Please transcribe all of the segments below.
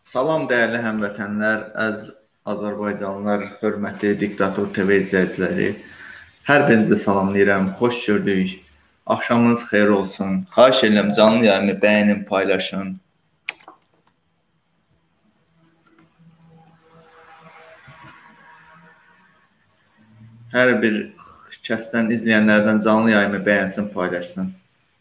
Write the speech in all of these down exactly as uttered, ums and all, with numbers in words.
Salam dəyərli həmvətənlər, əziz Azərbaycanlılar, hörmətli Diktator T V izləyiciləri. Hər birinizi salamlayıram, xoş gördük. Axşamınız xeyir olsun. Xahiş edirəm canlı yayını bəyənin, paylaşın. Hər bir kəsdən, izləyənlərdən canlı yayımı bəyənsin, paylaşsın.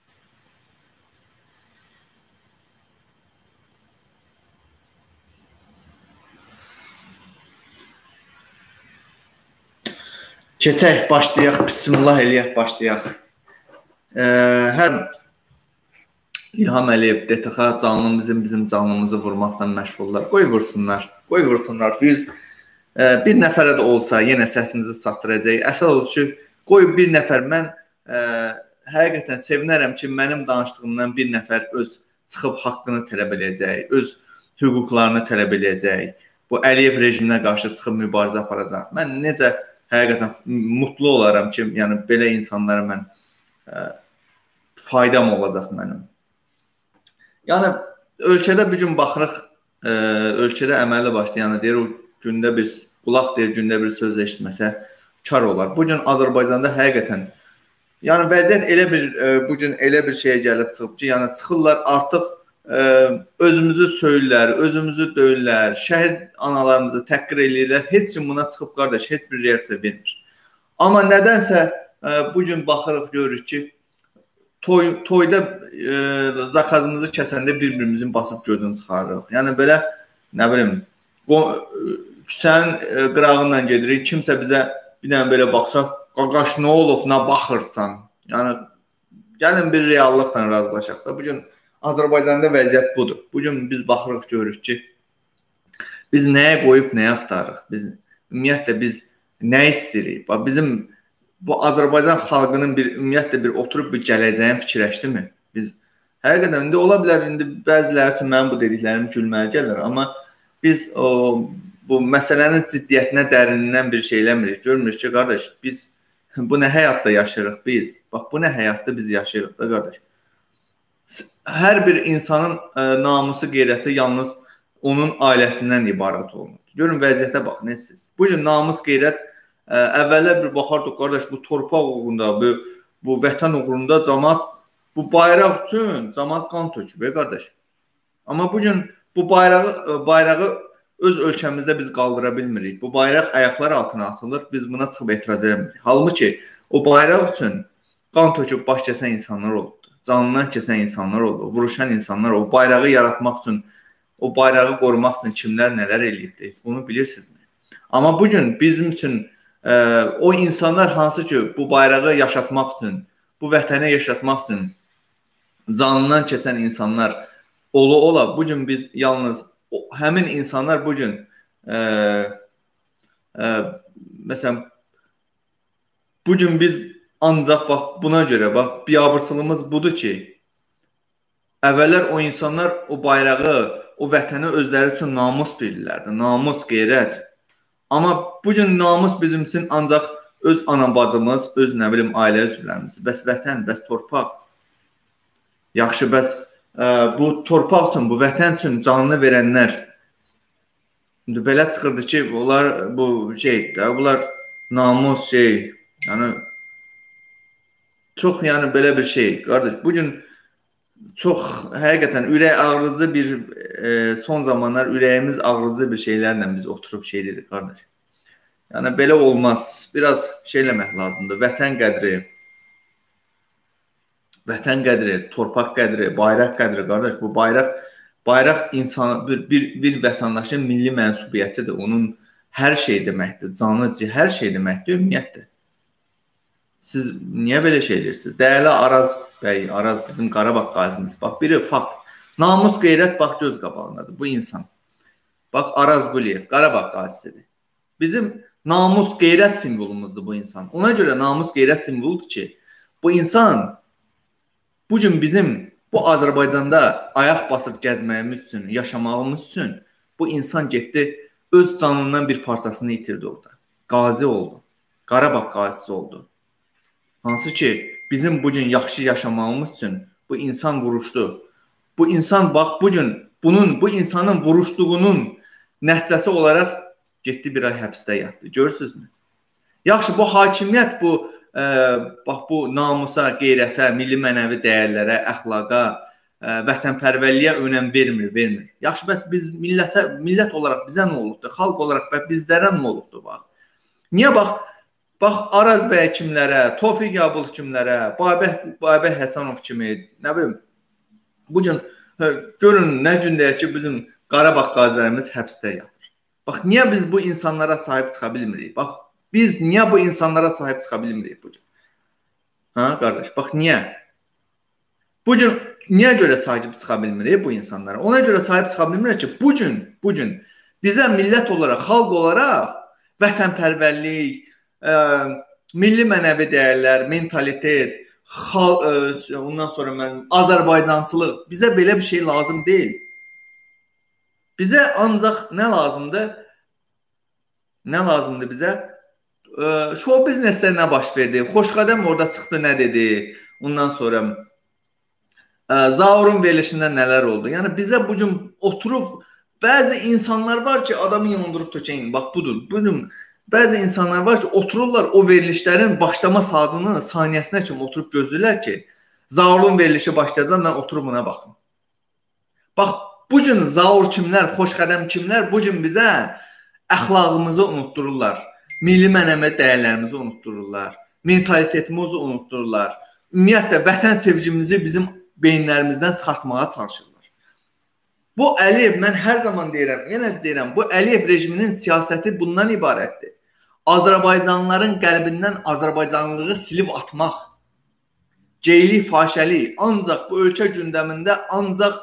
Keçək, başlayaq. Bismillah eləyək, başlayaq. Ee, hər İlham Əliyev, D T X canlımızın bizim canlımızı vurmaqdan məşğullar. Qoy vursunlar, qoy vursunlar. Biz e, bir nəfərə də olsa yenə səsimizi çatdıracağıq. Əsas odur ki, qoy bir nəfər, mən e, həqiqətən sevinərəm ki, mənim danışdığımdan bir nəfər öz çıxıb haqqını tələb edəcək, öz hüquqlarını tələb edəcək. Bu Əliyev rejiminə qarşı çıxıb mübarizə aparacaq. Mən necə həqiqətən mutlu olaram ki, yəni belə insanlara mən ə, faydam olacaq mənim. Yəni ölkədə bir gün baxırıq, ə, ölkədə əməlli başlı, yəni deyir o gündə bir qulaq deyir, gündə bir söz eşitməsə kar olar. Bu gün Azərbaycanda həqiqətən yəni vəziyyət elə bir ə, bu gün elə bir şeyə gəlib çıxıb ki, yəni çıxırlar artıq ə, özümüzü söyürlər, özümüzü döyürlər, şəhid analarımızı təhqir eləyirlər. Heç kim buna çıxıb qardaş, heç bir reaksiya vermir. Amma nədənsə ə, bu gün baxırıq, görürük ki, toy, toyda ə, zakazımızı kəsəndə bir-birimizin basıb gözünü çıxarırıq. Yəni belə, nə bilim, küçənin qırağından gedirik, kimsə bizə bir dənə belə baxsa, qaqaş nə olub, nə baxırsan? Yəni, gəlin bir reallıqla razılaşaq da. Bu gün Azərbaycanda vəziyyət budur. Bugün biz baxırıq, görürük ki, biz nəyə qoyub, nəyə axtarırıq? Biz, ümumiyyətlə, biz nə istəyirik? Bizim bu Azərbaycan xalqının bir, ümumiyyətlə, bir oturub bir gələcəyin fikirləşdi mi? Biz, həqiqətən, indi ola bilər, indi bəziləri üçün mənim bu dediklərim gülməli gəlir, amma biz o, bu məsələnin ciddiyyətinə, dərinlindən bir şey eləmirik. Görmürük ki, qardaş, biz bu nə həyatda yaşayırıq biz? Bax, bu nə həyatda biz yaşayırıq da, qardaş? Hər bir insanın ə, namusu, qeyrəti yalnız onun ailəsindən ibarət olunur. Görün, vəziyyətə baxın, siz. Bu gün namus, qeyrət, ə, əvvəllər bir baxardıq, qardaş, bu torpaq uğrunda, bu, bu vətən uğrunda cəmaət, bu bayraq üçün cəmaət qan töküb, qardaş. Amma bu gün bu bayrağı, bayrağı öz ölkəmizdə biz qaldıra bilmirik. Bu bayraq ayaqlar altına atılır, biz buna çıxıb etiraz edemirik. Halbuki o bayraq üçün qan töküb baş kəsən insanlar olub. Canından keçən insanlar oldu, vuruşan insanlar oldu. O bayrağı yaratmaq üçün, o bayrağı qorumaq üçün kimlər nələr eləyibdir, bunu bilirsinizmi? Amma bugün bizim üçün e, o insanlar hansı ki, bu bayrağı yaşatmaq üçün, bu vətəni yaşatmaq üçün canından keçən insanlar ola-ola, bugün biz yalnız, o, həmin insanlar bugün, e, e, məsələn, bugün biz ancaq bax, buna görə, bax, biabırçılığımız budur ki, əvvəllər o insanlar o bayrağı, o vətəni özləri üçün namus bilirlərdi, namus, qeyrət. Amma bugün namus bizim üçün ancaq öz anabacımız, öz, nə bilim, ailə üzvlərimiz, bəs vətən, bəs torpaq. Yaxşı, bəs ə, bu torpaq üçün, bu vətən üçün canını verənlər, belə çıxırdı ki, bunlar, bu şey, bunlar namus, şey, yəni, çox, yəni, belə bir şey, qardaş, bugün çox, həqiqətən, ürək ağrıcı bir, e, son zamanlar ürəyimiz ağrıcı bir şeylərlə biz oturub şey dedik, qardaş. Yəni, belə olmaz, biraz şey eləmək lazımdır, vətən qədri, vətən qədri, torpaq qədri, bayraq qədri, qardaş, bu bayraq, bayraq insan, bir, bir, bir vətəndaşın milli mənsubiyyətidir, onun hər şey deməkdir, canı, hər şey deməkdir, ümumiyyətdir. Siz niyə belə şey edirsiniz? Dəyərli Araz bəy, Araz bizim Qarabağ qazimiz. Bax, biri fakt. Namus, qeyrət, bax, göz qabağındadır bu insan. Bax, Araz Quliyev, Qarabağ qazisidir. Bizim namus, qeyrət simvolumuzdur bu insan. Ona görə namus, qeyrət simvoludur ki, bu insan bugün bizim bu Azərbaycanda ayaq basıb gəzməyimiz üçün, yaşamağımız üçün bu insan getdi, öz canından bir parçasını itirdi orada. Qazi oldu. Qarabağ qazisi oldu. Hansı ki, bizim bugün yaxşı yaşamağımız üçün bu insan vuruşdu. Bu insan bax, bugün bunun, bu insanın vuruşduğunun nəticəsi olaraq getdi bir ay həbsdə yatdı. Görürsünüzmü? Yaxşı, bu hakimiyyət bu ə, bax bu namusa, qeyrətə, milli mənəvi dəyərlərə, əxlaqa, ə, vətənpərvərliyə önəm vermir, vermir. Yaxşı, bəs biz millətə, millət olaraq bizə nə olubdu? Xalq olaraq bəs bizlərə nə olubdu bax? Niyə bax, bax Araz bəy kimlərə, Tofiq Yabul kimlərə, Babək, Babək Həsənov kimi, nə bilim, bu gün görün nə gündəyək ki, bizim Qarabağ qazilərimiz həbsdə yatır. Bax, niyə biz bu insanlara sahib çıxa bilmirik? Bax, biz niyə bu insanlara sahib çıxa bilmirik bu gün? Ha, qardaş, bax, niyə? Bu gün niyə görə sahib çıxa bilmirik bu insanlara? Ona görə sahib çıxa bilmirik ki, bu gün, bu gün bizə millət olaraq, xalq olaraq vətənpərvərlik, ə, milli mənəvi dəyərlər, mentalitet, xal, ə, ondan sonra mən Azərbaycançılıq, bizə belə bir şey lazım deyil. Bizə ancaq nə lazımdır? Nə lazımdır bizə? Ə, show biznesdə nə baş verdi? Xoşqədəm orada çıxdı, nə dedi? Ondan sonra ə, Zaurun verilişində nələr oldu? Yəni bizə bu gün oturub bəzi insanlar var ki, adamı yandırıb tökən. Bax budur. Bugün bəzi insanlar var ki, otururlar o verilişlərin başlama saatını saniyəsinə kimi oturub gözləyirlər ki, Zaurun verilişi başlayacaq, mən oturub buna baxım. Bax, bu gün Zaur kimlər, xoşqədəm kimlər bu gün bizə əxlaqımızı unutdururlar, milli mənəvi dəyərlərimizi unutdururlar, mentalitetimizi unutdururlar, ümumiyyətlə vətən sevgimizi bizim beyinlərimizdən çıxartmağa çalışırlar. Bu Əliyev, mən hər zaman deyirəm, yenə deyirəm, bu Əliyev rejiminin siyasəti bundan ibarətdir. Azərbaycanlıların qəlbindən Azərbaycanlılığı silib atmaq, geylik, fahişəlik, ancaq bu ölkə gündəmində ancaq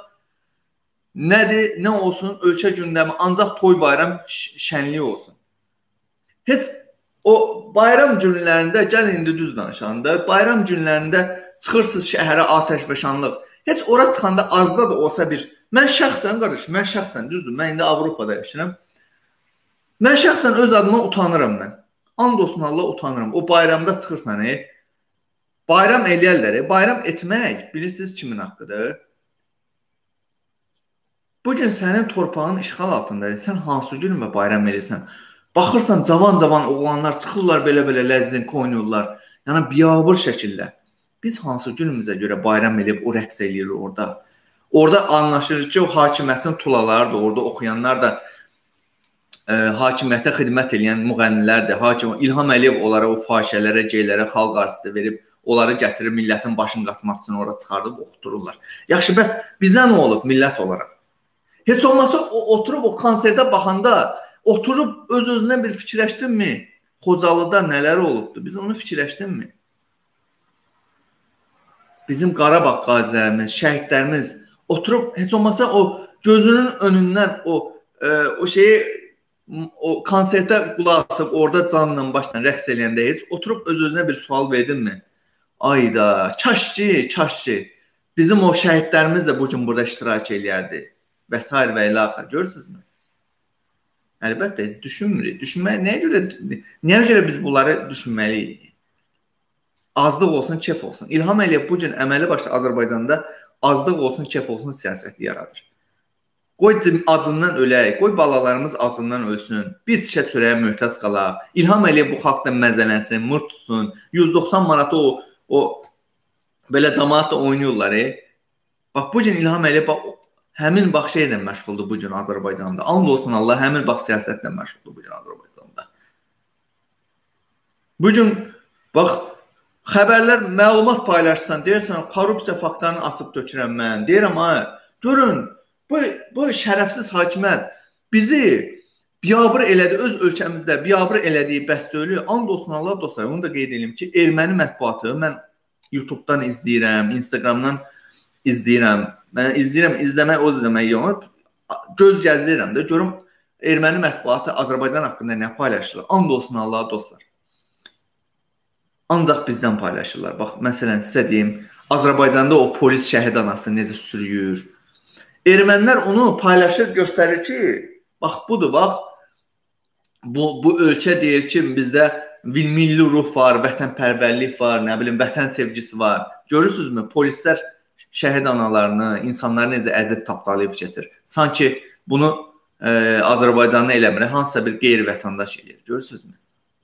nədir, nə olsun, ölkə gündəmi ancaq toy bayram şənliyi olsun. Heç o bayram günlərində, gəlin indi düz danışanda, bayram günlərində çıxırsınız şəhərə atəşfəşanlıq. Heç ora çıxanda azda da olsa bir, mən şəxsən, qardaş, mən şəxsən, düzdür, mən indi Avropada yaşayıram. Mən şəxsən öz adıma utanıram mən. And olsun Allah utanıram. O bayramda çıxırsan, e, bayram eləyərlər, e, bayram etmək, bilirsiniz kimin haqqıdır? Bugün sənin torpağın işğal altındadır. Sən hansı gün və bayram edirsən? Baxırsan, cavan-cavan oğlanlar çıxırlar belə-belə ləzlin oynayırlar. Yəni, biabır şəkildə. Biz hansı günümüzə görə bayram edib o rəqs eləyirik orada? Orada anlaşılır ki, o hakimiyyətin tulaları da, orada oxuyanlar da e, hakimiyyətə xidmət edən müğənnilərdir. Hakim, İlham Əliyev onlara o fahişələrə, geylərə xalq arasında verib, onları gətirib millətin başını qatmaq üçün orada çıxardıb oxutururlar. Yaxşı, bəs bizə nə olub millət olaraq? Heç olmasa o, oturub o konserdə baxanda, oturub öz-özünə bir fikirləşdinmi? Xocalıda nələr olubdu? Biz onu fikirləşdinmi? Bizim Qarabağ qazilərimiz, şəhidlərimiz oturub heç olmasa o gözünün önündən o, e, o şeyi, o konsertə qulaq asıb, orada canla başla rəqs eləyəndə heç oturub öz-özünə bir sual verdinmi? Ayda, kaşki, kaşki. Bizim o şəhidlərimiz də bu gün burada iştirak eləyərdi. Və s. və ilə axır. Görürsünüzmü? Əlbəttə, biz düşünmürük. Düşünmək, nəyə görə, nəyə görə biz bunları düşünməliyik? Azlıq olsun, kef olsun. İlham Əliyev bu gün əməli başda Azərbaycanda azlıq olsun, kef olsun siyasəti yaradır. Qoy acından ölək, qoy balalarımız acından ölsün, bir tikə çörəyə möhtac qalaq. İlham Əliyev bu xalqdan məzələnsin, mır tutsun, yüz doxsan manatı o, o belə cəmaatla oynayırlar. E? Bax, bu gün İlham Əliyev bax, həmin bax şeylə məşğuldur bu gün Azərbaycanda. And olsun Allah, həmin bax siyasətlə məşğuldur bu gün Azərbaycanda. Bu gün bax, xəbərlər, məlumat paylaşsan, deyirsən, korrupsiya faktlarını açıb tökürəm mən. Deyirəm, ha, görün, bu, bu şərəfsiz hakimiyyət bizi biabır elədi, öz ölkəmizdə biabır elədiyi bəs söylüyor. And olsun Allah dostlar, onu da qeyd edeyim ki, erməni mətbuatı mən YouTube'dan izləyirəm, Instagram'dan izləyirəm. Mən izləyirəm, izləmək, o izləmək yox. Göz gəzləyirəm də, görüm erməni mətbuatı Azərbaycan haqqında nə paylaşırlar. And olsun Allah dostlar. Ancaq bizdən paylaşırlar. Bax, məsələn, sizə deyim, Azərbaycanda o polis şəhid anası necə sürüyür. Ermənilər onu paylaşır, göstərir ki, bax, budur, bax, bu, bu ölkə deyir ki, bizdə milli ruh var, vətənpərvərlik var, nə bilim, vətən sevgisi var. Görürsünüzmü? Polislər şəhid analarını, insanları necə əzib tapdalayıb keçir. Sanki bunu e, Azərbaycanlı eləmir, hansısa bir qeyri-vətəndaş eləyir. Görürsünüzmü?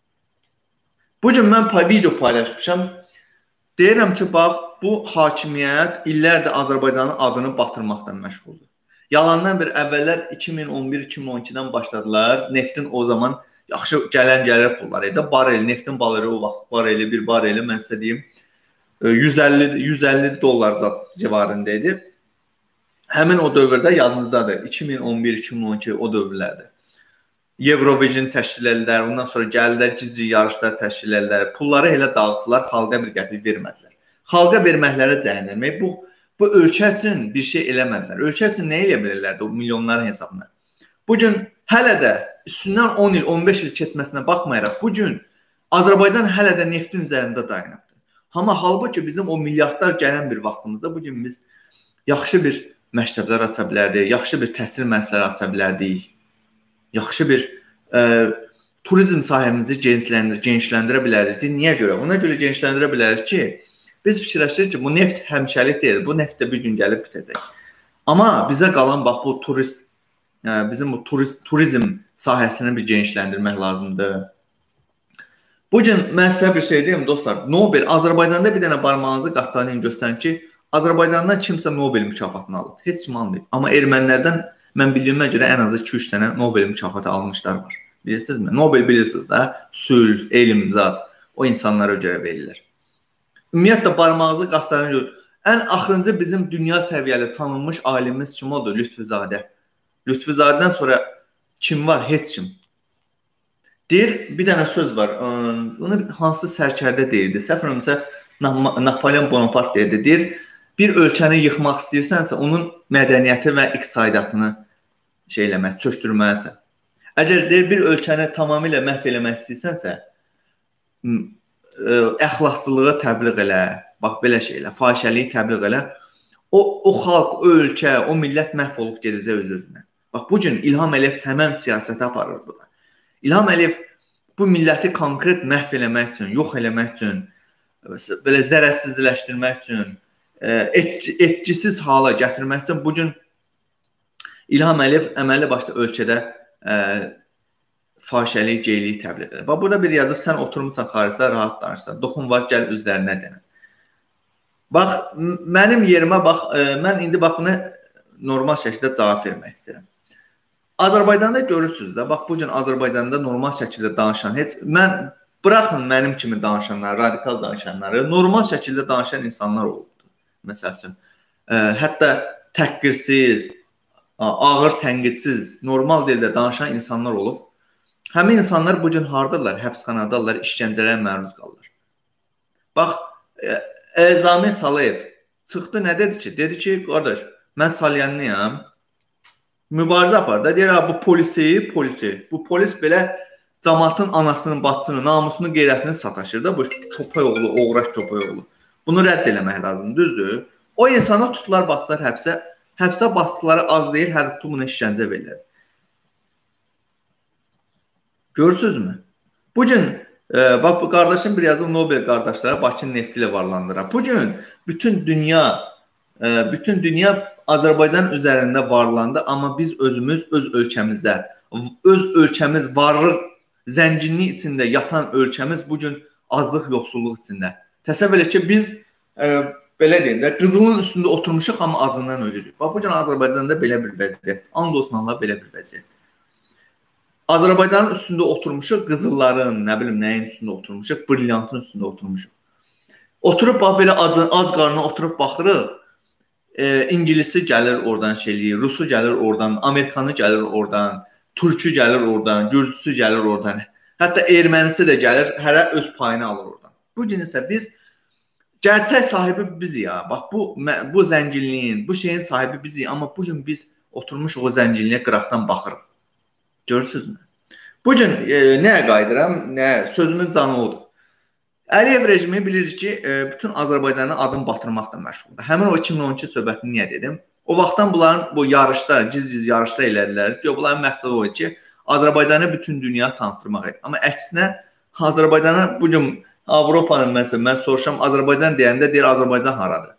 Bu gün mən video paylaşmışam. Deyirəm ki, bax, bu hakimiyyət illərdir Azərbaycanın adını batırmaqdan məşğuldur. Yalandan bir əvvəllər iki min on bir iki min on ikidən başladılar. Neftin o zaman yaxşı gələn gəlir pulları idi. Barel, neftin bareli o vaxt bareli, bir bareli mən sizə deyim yüz əlli yüz əlli dollar civarında idi. Həmin o dövrdə yadınızdadır. iki min on bir iki min on iki o dövrlərdə. Eurovision təşkil edirlər, ondan sonra gəldilər cici yarışlar təşkil edirlər. Pulları elə dağıtdılar, xalqa bir qəpik vermədilər. Xalqa verməklərə cəhənnəmək. Bu bu ölkə üçün bir şey eləmədilər. Ölkə üçün nə eləyə bilirlərdi o milyonların hesabına? Bu gün hələ də üstündən on il, on beş il keçməsinə baxmayaraq, bu gün Azərbaycan hələ də neftin üzərində dayanıbdır. Amma halbuki bizim o milyardlar gələn bir vaxtımızda bu gün biz yaxşı bir məktəblər aça bilərdik, yaxşı bir təhsil müəssisələri aça bilərdik, yaxşı bir e, turizm sahəmizi genişləndir, genişləndirə bilərdik. Niyə görə? Ona görə genişləndirə bilərik ki, biz fikirləşirik ki, bu neft həmişəlik deyil, bu neft də bir gün gəlib bitəcək. Amma bizə qalan bax bu turist, yəni bizim bu turist, turizm sahəsini bir genişləndirmək lazımdır. Bu gün mən sizə bir şey deyim dostlar, Nobel, Azərbaycanda bir dənə barmağınızı qatlayın göstərin ki, Azərbaycandan kimsə Nobel mükafatını alıb. Heç kim almayıb. Amma ermənilərdən mən bildiyimə görə ən azı iki üç dənə Nobel mükafatı almışlar var. Bilirsinizmi? Nobel bilirsiniz də, sülh, elm, zat, o insanlara görə verirlər. Ümumiyyətlə barmağınızı qatlayın görün. Ən axırıncı bizim dünya səviyyəli tanınmış alimimiz kim oldu? Lütfüzadə. Lütfüzadədən sonra kim var? Heç kim. Deyir, bir dənə söz var. Onu hansı sərkərdə deyirdi? Səhv eləmirəmsə Napolyon Bonaparte deyirdi. Deyir, bir ölkəni yıxmaq istəyirsənsə, onun mədəniyyəti və iqtisadiyyatını şey eləmək, çökdürməlisən. Əgər deyir, bir ölkəni tamamilə məhv eləmək istəyirsənsə, əxlaqçılığı təbliğ elə, bax belə şeylə, fahişəliyi təbliğ elə. O, o xalq, o ölkə, o millət məhv olub gedəcək öz-özünə. Bax, bu gün İlham Əliyev həmən siyasətə aparır bu da. İlham Əliyev bu milləti konkret məhv eləmək üçün, yox eləmək üçün, belə zərərsizləşdirmək üçün, et, etkisiz hala gətirmək üçün bu gün İlham Əliyev əməlli başda ölkədə ə, fahişəlik, geyliyi təbliğ edir. Bax, burada bir yazır, sən oturmuşsan xaricdə, rahat danışsan, doxun var, gəl üzlərinə denən. Bax, mənim yerimə bax, mən indi bax buna normal şəkildə cavab vermək istəyirəm. Azərbaycanda görürsünüz də, bax, bu gün Azərbaycanda normal şəkildə danışan, heç, mən, bıraxın mənim kimi danışanları, radikal danışanları, normal şəkildə danışan insanlar olubdur. Məsəl üçün, hətta təhqirsiz, ağır tənqidsiz, normal dildə danışan insanlar olub. Həmin insanlar bu gün hardadırlar, həbsxanadadılar, işgəncələrə məruz qalırlar. Bax, Əzami Salayev çıxdı, nə dedi ki? Dedi ki, qardaş, mən Salyanlıyam, mübarizə apar da, deyir, bu polisi, polisi, bu polis belə cəmaatın anasının, bacısının, namusunu, qeyrətini sataşır da, bu köpək oğlu, oğraş köpək oğlu. Bunu rədd eləmək lazım, düzdür? O insanı tutular, bastılar həbsə, həbsə bastıqları az deyil, hər tutu buna işgəncə verirlər. Görürsünüzmü? Bu gün, e, bax, bu qardaşım bir yazıb Nobel qardaşlara Bakının nefti ilə varlandırar. Bu gün bütün dünya, e, bütün dünya Azərbaycan üzərində varlandı, amma biz özümüz öz ölkəmizdə, öz ölkəmiz varlıq, zənginlik içində yatan ölkəmiz bu gün azlıq, yoxsulluq içində. Təsəvvür et ki, biz e, belə deyim də, qızılın üstündə oturmuşuq, amma acından ölürük. Bax, bu gün Azərbaycanda belə bir vəziyyət, and olsun Allah, belə bir vəziyyət. Azərbaycanın üstündə oturmuşuq, qızılların, nə bilim, nəyin üstündə oturmuşuq, brilyantın üstündə oturmuşuq. Oturub, bax, belə ac, ac qarnına oturub baxırıq, e, İngilisi gəlir oradan şeyləyir, Rusu gəlir oradan, Amerikanı gəlir oradan, Türkü gəlir oradan, Gürcüsü gəlir oradan, hətta Ermənisi də gəlir, hərə öz payını alır oradan. Bu gün isə biz, gerçək sahibi bizik ya, bax, bu, bu zənginliyin, bu şeyin sahibi bizik, amma bu gün biz oturmuşuq o zənginliyə qıraqdan baxırıq. Görürsünüzmü? Bu gün e, nəyə qayıdıram, nə, sözümün canı odur. Əliyev rejimi bilir ki, e, bütün Azərbaycanın adını batırmaqla məşğuldur. Həmin o iki min on iki söhbətini niyə dedim? O vaxtdan bunların bu yarışlar, giz-giz yarışlar elədilər ki, bunların məqsədi o idi ki, Azərbaycanı bütün dünya tanıtdırmaq edir. Amma əksinə, Azərbaycanı bu gün Avropanın, məsələn, mən soruşam, Azərbaycan deyəndə deyir, Azərbaycan haradır?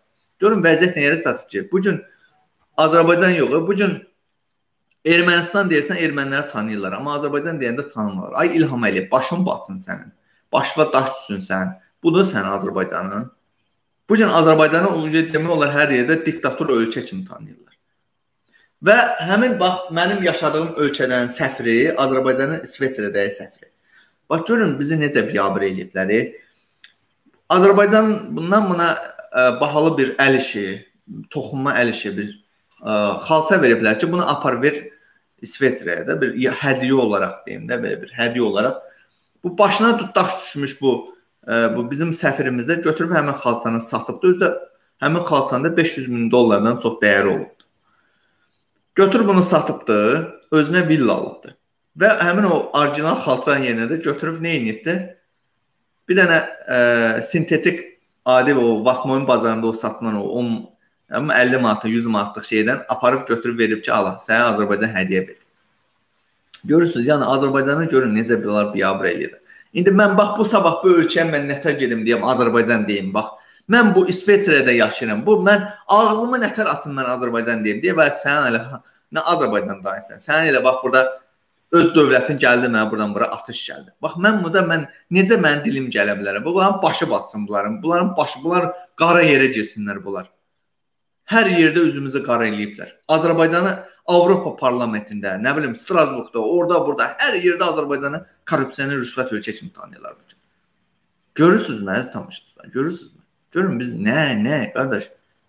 Görün vəziyyət nə yerə çatıb ki, bu gün Azərbaycan yox, bu gün Ermənistan deyirsən, erməniləri tanıyırlar, amma Azərbaycan deyəndə tanımırlar. Ay İlham Əliyev, başın batsın sənin, başına daş düşsün sən, budur sənin Azərbaycanın. Bu gün Azərbaycanı demək olar hər yerdə diktator ölkə kimi tanıyırlar. Və həmin bax, mənim yaşadığım ölkədən səfiri, Azərbaycanın İsveçrədəyi səfiri. Bax, görün bizi necə biabır eləyiblər. Azərbaycan bundan buna ə, bahalı bir əl işi, toxunma əl işi, bir ə, xalça veriblər ki, bunu apar ver İsveçrəyə də bir hədiyyə olaraq deyim də, belə bir hədiyyə olaraq. Bu başına daş düşmüş bu, ə, bu bizim səfirimizdə götürüb həmin xalçanı satıbdı. Özdə həmin xalçanda beş yüz min dollardan çox dəyəri olubdu. Götürüb bunu satıbdı, özünə villa alıbdı. Və həmin o orijinal xalçanın yerinə də götürüb nə edibdi? Bir dənə ə, sintetik adi o Vasmoyun bazarında o satılan o əlli manat, yüz manatlıq şeydən aparıb götürüb verib ki, ala, sənə Azərbaycan hədiyyə verir. Görürsünüz, yəni Azərbaycanı görün necə bilar biabır eləyir. İndi mən bax bu sabah bu ölkəyə mən nətər gedim deyəm, Azərbaycan deyim, bax. Mən bu İsveçrədə yaşayıram. Bu mən ağzımı nətər atım mən Azərbaycan deyim deyə və sən elə nə Azərbaycan dayısan. Sən elə bax burada öz dövlətin gəldi mənə buradan bura atış gəldi. Bax mən burada mən necə mənim dilim gələ bilərəm? Bunların başı batsın bunların. Bunların başı, bunlar qara yerə girsinlər bunlar. Hər yerdə üzümüzü qara eləyiblər. Azərbaycanı Avropa parlamentində, nə bilim Strasburqda, orada, burada hər yerdə Azərbaycanı korrupsiyanı, rüşvət ölkə kimi tanıyırlar bu gün. Görürsüz mə, əziz tamaşaçılar? Görürsüz mə? Görün biz nə, nə, qardaş?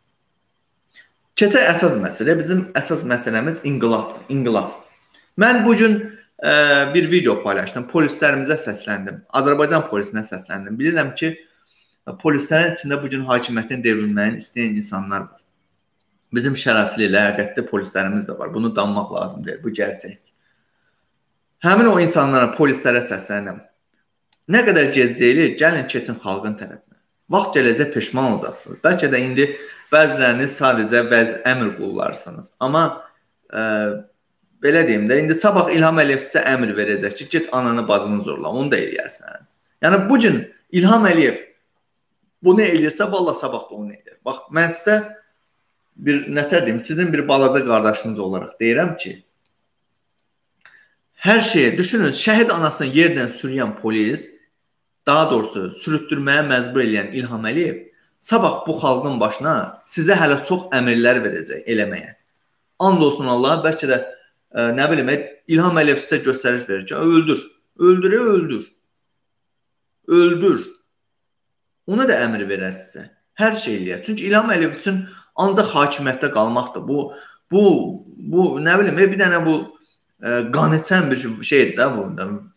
Keçək əsas məsələ, bizim əsas məsələmiz inqilabdır, inqilab. Mən bugün ə, bir video paylaşdım, polislərimizə səsləndim, Azərbaycan polisinə səsləndim. Bilirəm ki, polislərin içində bugün hakimiyyətin devrilməyini istəyən insanlar var. Bizim şərəfli, ləyaqətli polislərimiz də var, bunu danmaq lazımdır, bu gerçək. Həmin o insanlara, polislərə səsləndim. Nə qədər gec deyilir, gəlin keçin xalqın tərəfinə. Vaxt gələcək peşman olacaqsınız. Bəlkə də indi bəziləriniz sadəcə bəzi əmr qullarısınız. Amma ə, belə deyim də, indi sabah İlham Əliyev sizə əmr verəcək ki, get ananı, bacını zorla, onu da eləyərsən. Yəni, bugün İlham Əliyev bunu eləyirsə, valla sabah da onu eləyir. Bax, mən sizə bir, nətər deyim, sizin bir balaca qardaşınız olaraq deyirəm ki, hər şeyi, düşünün, şəhid anasını yerdən sürüyən polis, daha doğrusu sürütdürməyə məcbur eləyən İlham Əliyev, sabah bu xalqın başına sizə hələ çox əmrlər verəcək eləməyə. And olsun Allah, bəlkə də ə, nə bilim, İlham Əliyev sizə göstəriş verir ki, öldür, öldürə, öldür, öldür. Ona da əmr verər sizə, hər şey eləyər. Çünki İlham Əliyev üçün ancaq hakimiyyətdə qalmaqdır. Bu, bu, bu nə bilim, bir dənə bu ə, qan içən bir şeydir də bu.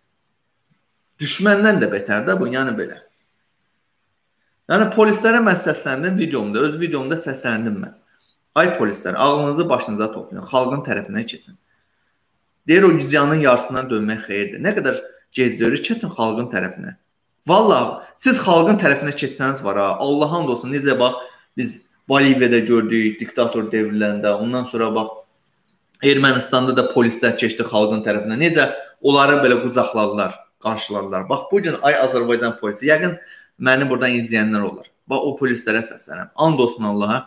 Düşməndən də betər də bu, yəni belə. Yəni polislərə mən səsləndim videomda, öz videomda səsləndim mən. Ay polislər, ağlınızı başınıza toplayın, xalqın tərəfinə keçin. Deyir o ziyanın yarısından dönmək xeyirdir. Nə qədər gezdirir, keçin xalqın tərəfinə. Vallahi siz xalqın tərəfinə keçsəniz var ha, Allah hamd olsun, necə bax biz Boliviyada gördük, diktator devriləndə, ondan sonra bax Ermənistanda da polislər keçdi xalqın tərəfinə. Necə onları belə qucaqladılar, qarşıladılar. Bax bugün ay Azərbaycan polisi, yəqin məni buradan izləyənlər olur. Bax o polislərə səslənəm. And olsun Allaha.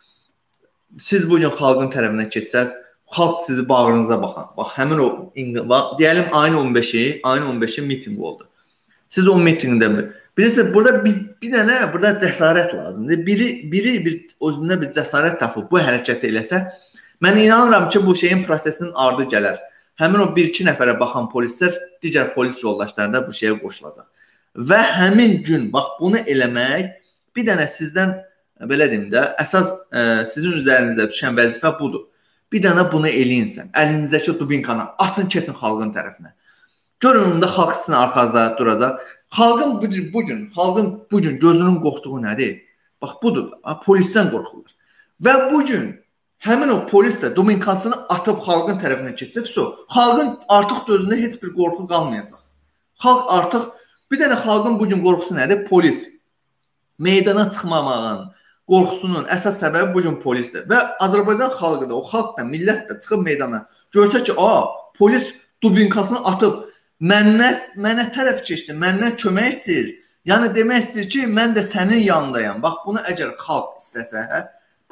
Siz bugün xalqın tərəfinə keçsəz, xalq sizi bağrınıza baxan. Bax həmin o deyəlim ayın on beşi, ayın on beşi mitinq oldu. Siz o mitinqdə bilirsiniz, burada bir, bir dənə burada cəsarət lazımdır. Biri biri bir özündə bir cəsarət tapıb bu hərəkət eləsə, mən inanıram ki, bu şeyin prosesinin ardı gələr. Həmin o bir-iki nəfərə baxan polislər digər polis yoldaşları da bu şeyə qoşulacaq. Və həmin gün bax bunu eləmək bir dənə sizdən belə deyim də əsas ə, sizin üzərinizdə düşən vəzifə budur. Bir dənə bunu eləyin sən. Əlinizdəki dubinkanı atın, keçin xalqın tərəfinə. Görün onda xalq sizin arxanızda duracaq. Xalqın bugün, bugün, xalqın bugün gözünün qorxduğu nədir? Bax budur, polisdən qorxurlar. Və bugün həmin o polis də dominikasını atıb xalqın tərəfinə keçibsə, xalqın artıq gözündə heç bir qorxu qalmayacaq. Xalq artıq, bir dənə xalqın bugün qorxusu nədir? Polis. Meydana çıxmamağın qorxusunun əsas səbəbi bugün polisdir. Və Azərbaycan xalqı da, o xalq da, millət də çıxıb meydana. Görsə ki, a, polis dubinkasını atıb, mənə, mənə tərəf keçdi, məndən kömək istəyir. Yəni demək istəyir ki, mən də sənin yanındayam. Bax, bunu əgər xalq istəsə, hə?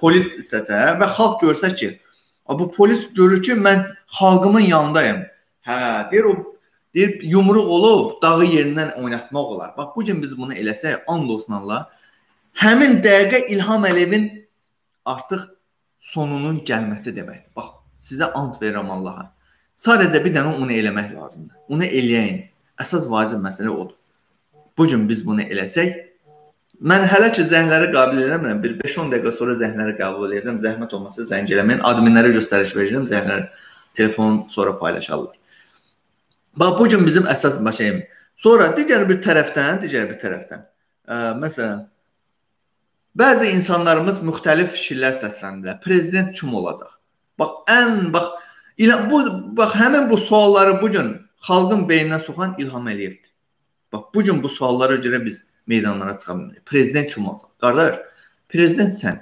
polis istəsə və xalq görsə ki, bu polis görür ki, mən xalqımın yanındayım. Hə, deyir o deyir yumruq olub dağı yerindən oynatmaq olar. Bax bu gün biz bunu eləsək, and olsun Allah, həmin dəqiqə İlham Əliyevin artıq sonunun gəlməsi deməkdir. Bax, sizə and verirəm Allaha. Sadəcə bir dənə onu eləmək lazımdır. Onu eləyəyin. Əsas vacib məsələ odur. Bu gün biz bunu eləsək, mən hələ ki zəngləri qəbul eləmirəm. Bir beş on dəqiqə sonra zəngləri qəbul edəcəm. Zəhmət olmasa zəng eləməyin. Adminlərə göstəriş verəcəm. Zəngləri telefon sonra paylaşarlar. Bax bu gün bizim əsas şeyim. Sonra digər bir tərəfdən, digər bir tərəfdən. Ə, məsələn, bəzi insanlarımız müxtəlif fikirlər səsləndirir. Prezident kim olacaq? Bax ən bax İlham, bu, bax, həmin bu sualları bugün xalqın beyninə soxan İlham Əliyevdir. Bax, bugün bu suallara görə biz meydanlara çıxa bilmirik. Prezident kim olacaq? Qardaş, prezident sən.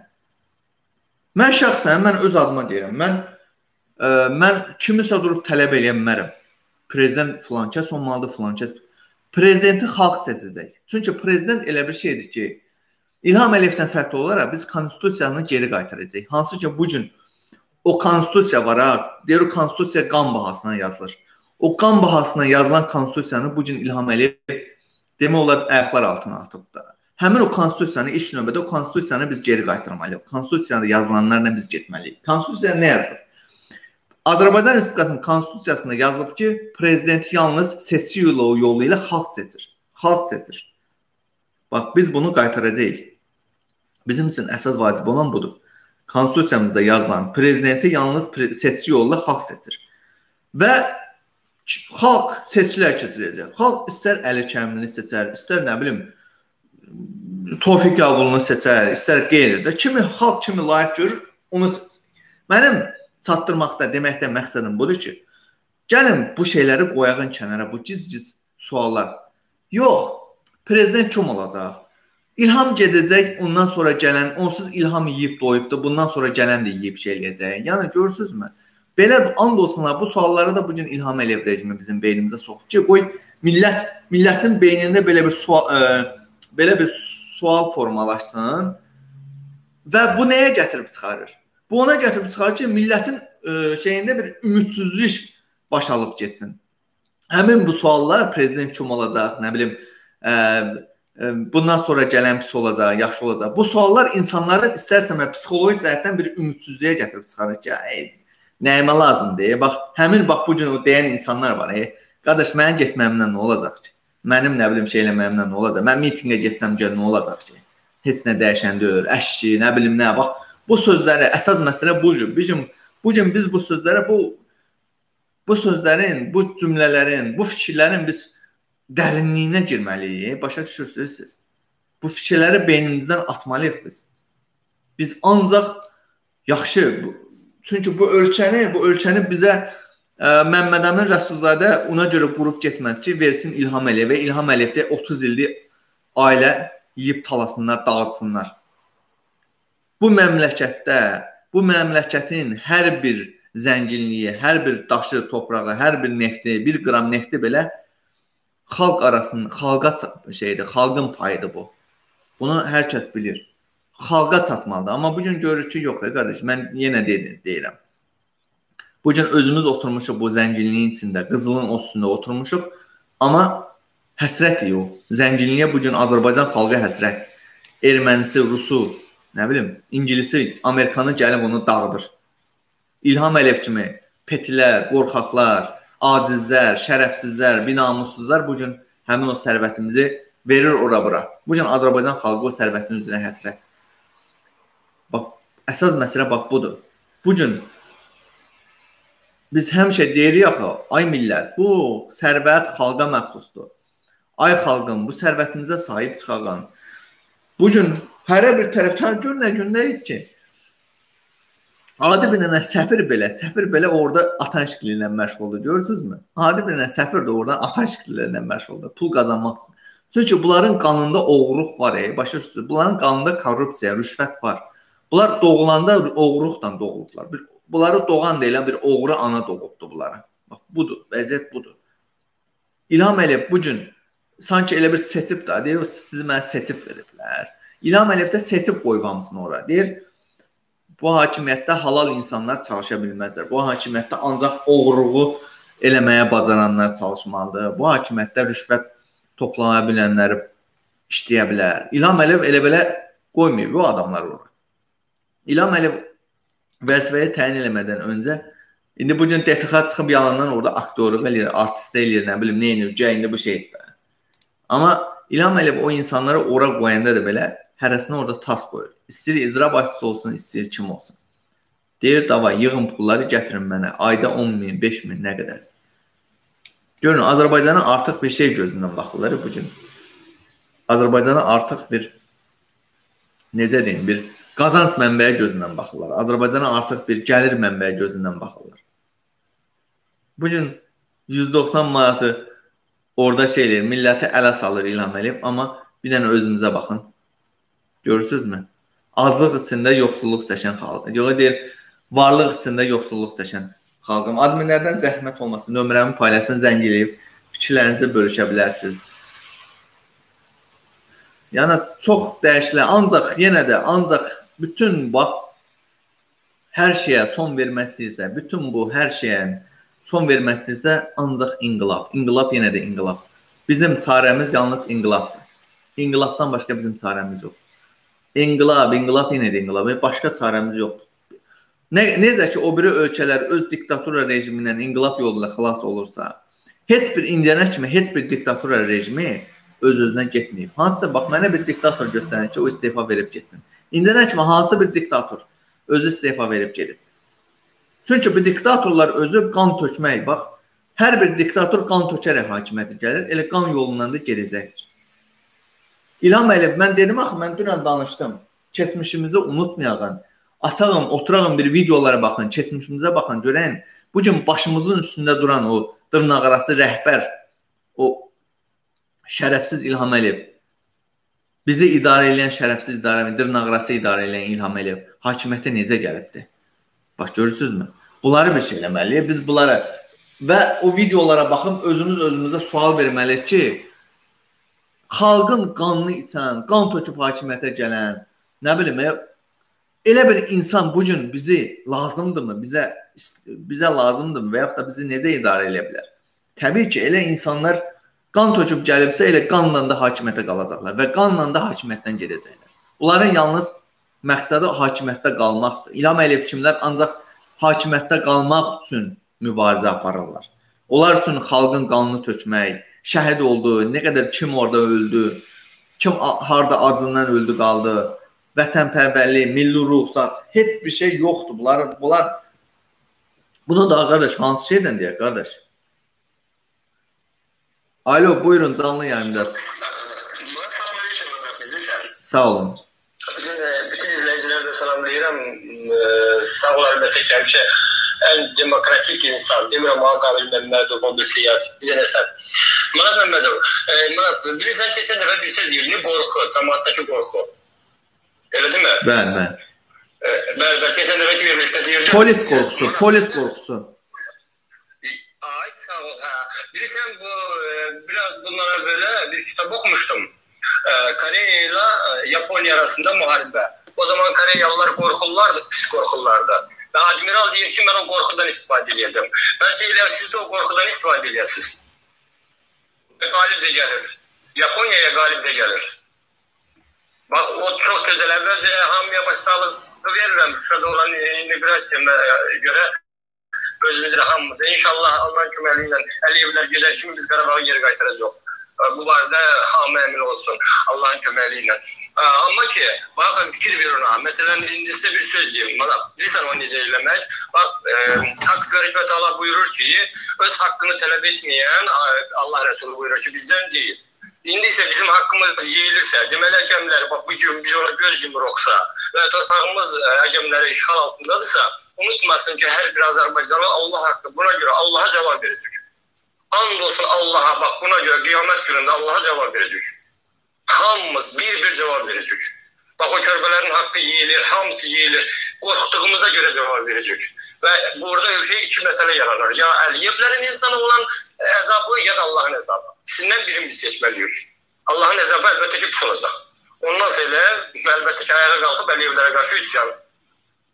Mən şəxsən, mən öz adıma deyirəm. Mən, ə, mən kimisə durub tələb eləyə bilmərəm. Prezident filan kəs olmalıdır, filan kəs. Prezidenti xalq seçəcək. Çünki prezident elə bir şeydir ki, İlham Əliyevdən fərqli olaraq biz konstitusiyanı geri qaytaracağıq. Hansı ki, bugün o konstitusiya var ha, deyir o konstitusiya qan bahasına yazılır. O qan bahasına yazılan konstitusiyanı bugün İlham Əliyev demək olar ayaqlar altına atıb da. Həmin o konstitusiyanı ilk növbədə o konstitusiyanı biz geri qaytarmalıyıq. Konstitusiyada yazılanlarla biz getməliyik. Konstitusiyada nə yazılır? Azərbaycan Respublikasının konstitusiyasında yazılıb ki, prezidenti yalnız seçki yolu ilə xalq seçir. Xalq seçir. Bax, biz bunu qaytaracağıq. Bizim üçün əsas vacib olan budur. Konstitusiyamızda yazılan prezidenti yalnız seçki yolu ilə xalq seçir. Və xalq seçkilər keçirəcək. Xalq istər Əli Kəmilini seçər, istər nə bilim Tofiq Yağulunu seçər, istər qeyri. Kimi xalq kimi layiq görür, onu seçir. Mənim çatdırmaqda, deməkdə məqsədim budur ki, gəlin bu şeyləri qoyağın kənara, bu ciz-ciz suallar. Yox, prezident kim olacaq? İlham gedəcək, ondan sonra gələn, onsuz İlham yiyib doyubdur, bundan sonra gələn də yiyib şey eləyəcək. Yəni, görürsünüzmü? Belə and olsunlar, bu sualları da bugün İlham Əliyev rejimi bizim beynimizə soxdu ki, qoy millət, millətin beynində belə bir sual, ə, belə bir sual formalaşsın və bu nəyə gətirib çıxarır? Bu ona gətirib çıxarır ki, millətin ə, şeyində bir ümidsizlik baş alıb getsin. Həmin bu suallar, prezident kim olacaq, nə bilim, ə, bundan sonra gələn pis olacaq, yaxşı olacaq. Bu suallar insanların istərsəm psixoloji cəhətdən bir ümidsizliyə gətirib çıxarır ki, ey, nəyimə lazımdır? Bax, həmin bax bu gün o deyən insanlar var. Ey, qardaş, mənim getməyimlə nə olacaq ki? Mənim nə bilim şey eləməyimlə nə olacaq? Mən mitinqə getsəm gəl nə olacaq ki? Heç nə dəyişən deyil, əşki, nə bilim nə. Bax, bu sözləri, əsas məsələ bu gün. Bu gün, bu gün biz bu sözlərə, bu bu sözlərin, bu cümlələrin, bu fikirlərin biz dərinliyinə girməliyik. Başa düşürsünüz siz. Bu fikirləri beynimizdən atmalıyıq biz. Biz ancaq yaxşı, çünki bu ölkəni, bu ölkəni bizə ə, Məmməd Əmin Rəsulzadə ona görə qurub getmədi ki, versin İlham Əliyevə. İlham Əliyevdə otuz illik ailə yiyib talasınlar, dağıtsınlar. Bu məmləkətdə, bu məmləkətin hər bir zənginliyi, hər bir daşı, toprağı, hər bir nefti, bir qram nefti belə xalq arasında, xalqa şeydir, xalqın payıdır bu. Bunu hər kəs bilir. Xalqa çatmalıdır. Amma bugün görürük ki, yox, qardaş, mən yenə deyirəm. Bugün özümüz oturmuşuq bu zənginliyin içində, qızılın o üstündə oturmuşuq. Amma həsrətik o. Zənginliyə bugün Azərbaycan xalqı həsrət. Ermənisi, Rusu, nə bilim, İngilisi, Amerikanı gəlib onu dağıdır. İlham Əliyev kimi petilər, qorxaqlar, acizlər, şərəfsizlər, binamussuzlar bugün həmin o sərvətimizi verir ora-bura. Bugün Azərbaycan xalqı o sərvətin üzrə həsrət. Bax, əsas məsələ bax budur. Bugün biz həmişə deyirik axı, ay millət, bu sərvət xalqa məxsusdur. Ay xalqım, bu sərvətimizə sahib çıxağın. Bugün hərə bir tərəfdən gör nə günləyik ki, adi bir dənə səfir belə, səfir belə orada atanşikli ilə məşğuldur, görürsünüzmü? Adi bir dənə səfir də oradan atanşikli ilə məşğuldur, pul qazanmaq. Çünki bunların qanında oğruq var, e, başa düşürsünüz. Bunların qanında korrupsiya, rüşvət var. Bunlar doğulanda oğruqdan doğulublar. Bunları doğan deyilən bir oğru ana doğubdur bunlara. Bax, budur, vəziyyət budur. İlham Əliyev bugün sanki elə bir seçib da, deyir, sizi mənə seçib veriblər. İlham Əliyev də seçib qoyub hamısını ora. Deyir, Bu hakimiyyətdə halal insanlar çalışa bilməzlər. Bu hakimiyyətdə ancaq oğurluğu eləməyə bacaranlar çalışmalıdır. Bu hakimiyyətdə rüşvət toplaya bilənlər işləyə bilər. İlham Əliyev elə belə qoymuyor bu adamlar ora. İlham Əliyev vəzifəyə təyin eləmədən öncə, indi bu gün D T X çıxıb yalandan orada aktörlük eləyir, artist eləyir, nə bilim, nə eləyir, indi bu şeydir. Amma İlham Əliyev o insanları ora qoyanda da belə hərəsini orada tas qoyur. İstəyir icra başçısı olsun, istəyir kim olsun. Deyir, davay, yığın pulları gətirin mənə. Ayda on min, beş min, nə qədərsə. Görün, Azərbaycana artıq bir şey gözündən baxırlar bu gün. Azərbaycana artıq bir, necə deyim, bir qazanc mənbəyi gözündən baxırlar. Azərbaycana artıq bir gəlir mənbəyi gözündən baxırlar. Bu gün yüz doxsan manatı orada şey eləyir, milləti ələ salır İlham Əliyev, amma bir dənə özünüzə baxın. Görürsünüzmü? Azlıq içində yoxsulluq çəkən xalq. Yox, deyir, varlıq içində yoxsulluq çəkən xalqım. Adminlərdən zəhmət olmasın, nömrəmi paylaşsın, zəng eləyib, fikirlərinizi bölüşə bilərsiniz. Yəni, çox dəyişilər. Ancaq, yenə də, ancaq bütün, bax, hər şeyə son vermək istəyirsə, bütün bu hər şeyə son vermək istəyirsə, ancaq inqilab. İnqilab yenə də inqilab. Bizim çarəmiz yalnız inqilabdır. İnqilabdan başqa bizim çarəmiz yoxdur. İnqilab, inqilab yenə də inqilab. Başqa çarəmiz yoxdur. Nə, necə ki, o biri ölkələr öz diktatura rejimindən inqilab yoluyla xilas olursa, heç bir indiyənə kimi heç bir diktatura rejimi öz-özünə getməyib. Hansısa, bax, mənə bir diktator göstərir ki, o istefa verib getsin. İndiyənə kimi hansı bir diktator özü istefa verib gedib. Çünki bu diktatorlar özü qan tökmək, bax, hər bir diktator qan tökərək hakimiyyətə gəlir, elə qan yolundan da gedəcəkdir. İlham Əliyev, mən dedim axı, mən dünən danışdım, keçmişimizi unutmayağın, atağım, oturağım bir videolara baxın, keçmişimizə baxın, görəyin, bugün başımızın üstündə duran o dırnaqarası rəhbər, o şərəfsiz İlham Əliyev, bizi idarə edən şərəfsiz idarə edən, dırnaqarası idarə edən İlham Əliyev hakimiyyətə necə gəlibdir? Bax, görürsünüzmü? Bunları bir şey eləməliyik, biz bunlara və o videolara baxıb özümüz özümüzə sual verməliyik ki, xalqın qanını içən, qan töküb hakimiyyətə gələn, nə bilim, elə bir insan bugün bizi lazımdırmı, bizə, bizə lazımdırmı və yaxud da bizi necə idarə edə bilər? Təbii ki, elə insanlar qan töküb gəlibsə, elə qanla da hakimiyyətə qalacaqlar və qanla da hakimiyyətdən gedəcəklər. Onların yalnız məqsədi hakimiyyətdə qalmaqdır. İlham Əliyev kimlər ancaq hakimiyyətdə qalmaq üçün mübarizə aparırlar. Onlar üçün xalqın qanını tökmək, şəhid oldu, nə qədər kim orada öldü, kim harada acından öldü qaldı, vətənpərvərlik, milli ruhsat, heç bir şey yoxdur. Bunlar, bunlar, bunu da qardaş, hansı şeydən deyək, qardaş? Alo, buyurun, canlı yayındasınız. Sağ olun. Bütün, bütün izleyicileri de selamlayıram. Sağ ol, elbette ki hemşe en demokratik insan, demirəm Qabil Məmmədov, bir siyasi, bizə nəsən. Murat Məmmədov, Murat, bilirsən ki, sən dəfə bir söz deyir, ne qorxu, cəmaatdakı qorxu. Öyle değil mi? Bəli, bəli. Bəli, bəli, keçən dəfə ki, vermişdə deyirdi. Polis qorxusu, polis qorxusu. Ay, sağ ol, hə. Bilirsən, bu, biraz bundan öncə bir kitab oxumuşdum. Koreya ile Japonya arasında muharebe. O zaman Koreyyalılar korkullardı, pis korkullardı. Ve admiral diyor ki ben o korkudan istifade edeceğim. Belki iler siz de o korkudan istifade edeceksiniz. Ve galip de gelir. Japonya'ya galip de gelir. Bak o çok güzel. Evvelce hamıya başsağlığı veririm. Şurada olan imigrasyona göre özümüzü hamımız. İnşallah Allah'ın kümeliyle Əliyevlər gelir. Şimdi biz Qarabağı geri qaytaracağız. Bu barədə hamı əmin olsun Allahın köməyi ilə. Amma ki, baxın, fikir verir ona. Məsələn, indi sizə bir söz deyim. Bilirsən o necə eləmək. Bax, Haqq və Rəhmət Allah buyurur ki, öz haqqını tələb etməyən Allah Rəsulü buyurur ki, bizdən deyil. İndi isə bizim haqqımız yeyilirsə, deməli əgəmlər, bax, bu gün biz ona göz yumuruqsa və torpağımız əgəmlərə işğal altındadırsa, unutmasın ki, hər bir Azərbaycanlı Allah haqqı buna görə Allaha cavab verəcək. And olsun Allah'a, bak buna göre kıyamet gününde Allah'a cevap verecek. Hamımız bir bir cevap verecek. Bak o körbelerin hakkı yiyilir, hamısı yiyilir. Korktuğumuza göre cevap verecek. Ve burada ülkeye iki mesele yaranır. Ya Əliyevlərin insana olan əzabı ya da Allah'ın əzabı. İkisinden birimizi seçmeliyiz. Allah'ın əzabı elbette ki pis olacak. Ondan sonra elbette ki ayağa kalkıp Əliyevlərə karşı üsyan.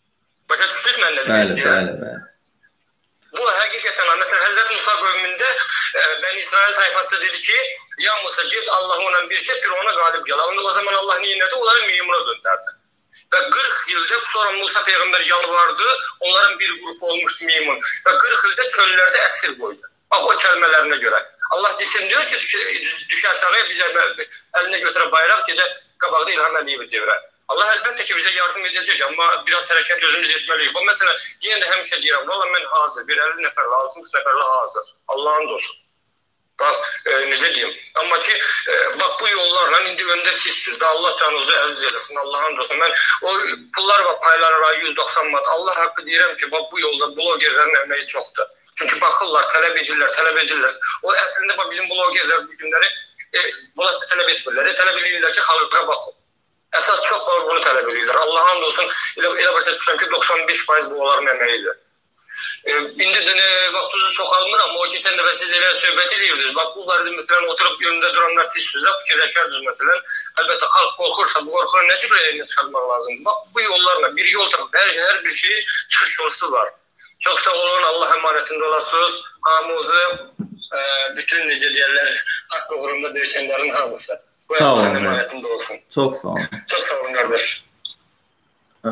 Başa düşdünüz mən nə demək Bəli, istəyirəm? bəli, bəli. Bu həqiqətən, məsələn, Həzrət Musa qövmündə e, Bəni İsrail tayfası dedi ki, ya Musa git Allah'la bir şey Firavuna qalib gəl. O zaman Allah niyə nədir? Onları memura döndərdi. Və qırx ildə sonra Musa Peyğəmbər yalvardı, onların bir qrup olmuşdu meymun. Və qırx ildə çöllərdə əsir qoydu. Bax o kəlmələrinə görə. Allah desin diyor ki, düşə aşağıya bizə əlinə götürə bayraq gedə qabaqda İlham Əliyevi devrə. Allah əlbəttə ki, bizə yardım edəcək, amma biraz hərəkət özümüz etməliyik. O məsələ, yenə də həmişə deyirəm, valla mən hazır, bir əlli nəfərlə, altmış nəfərlə hazır. Allah'ın dostu. Bax, e, necə deyim, amma ki, e, bax bu yollarla indi öndə sizsiz də Allah canınızı əziz eləsin, Allah'ın dostu. Mən o pullar var, paylanır, yüz doxsan manat. Allah haqqı deyirəm ki, bax bu yolda blogerlərin əməyi çoxdur. Çünki baxırlar, tələb edirlər, tələb edirlər. O əslində bax bizim blogerlər bu günləri e, burası tələb etmirlər. E, tələb edirlər ki, xalqa baxın. Əsas çox var bunu tələb edirlər. Allah'ın olsun, elə, elə başa düşürəm ki, doxsan beş faiz bu onların əməyidir. E, indi də nə vaxtınızı çox almır, amma o keçən dəfə siz elə söhbət edirdiniz. Bax, bu vardı, məsələn, oturub yönündə duranlar siz sizə fikirləşərdiniz, məsələn. Əlbəttə, xalq qorxursa, bu qorxunu nə cür əlini çıxarmaq lazım? Bax, bu yollarla bir yol tapıb, hər, hər bir şeyin çıxış yolusu var. Çox sağ olun, Allah əmanətində olasınız. Hamımızı, e, bütün necə deyərlər, haqq uğrunda döyüşənlərin hamısı. Sağ olun. Əmanətində olsun. Çox sağ olun. Çox sağ olun, qardaş. Ee,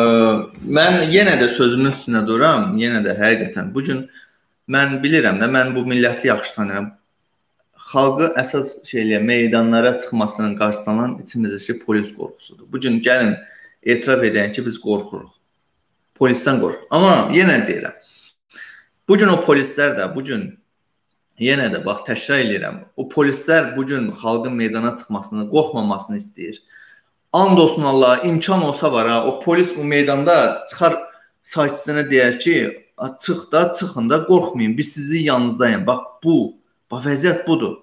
mən yenə də sözümün üstünə duram, yenə də həqiqətən. Bugün mən bilirəm də, mən bu milləti yaxşı tanıyıram. Xalqı əsas şeylə meydanlara çıxmasının qarşısından içimizdəki polis qorxusudur. Bugün gəlin etiraf edək ki, biz qorxuruq. Polisdən qorxuruq. Amma yenə deyirəm, bugün o polislər də, bugün yenə də, bax, təkrar edirəm, o polislər bugün xalqın meydana çıxmasını, qorxmamasını istəyir. And olsun Allah, imkan olsa var ha, o polis o meydanda çıxar sakitcənə deyər ki, çıx da, çıxın da, qorxmayın, biz sizin yanınızdayım. Bax bu, bax vəziyyət budur.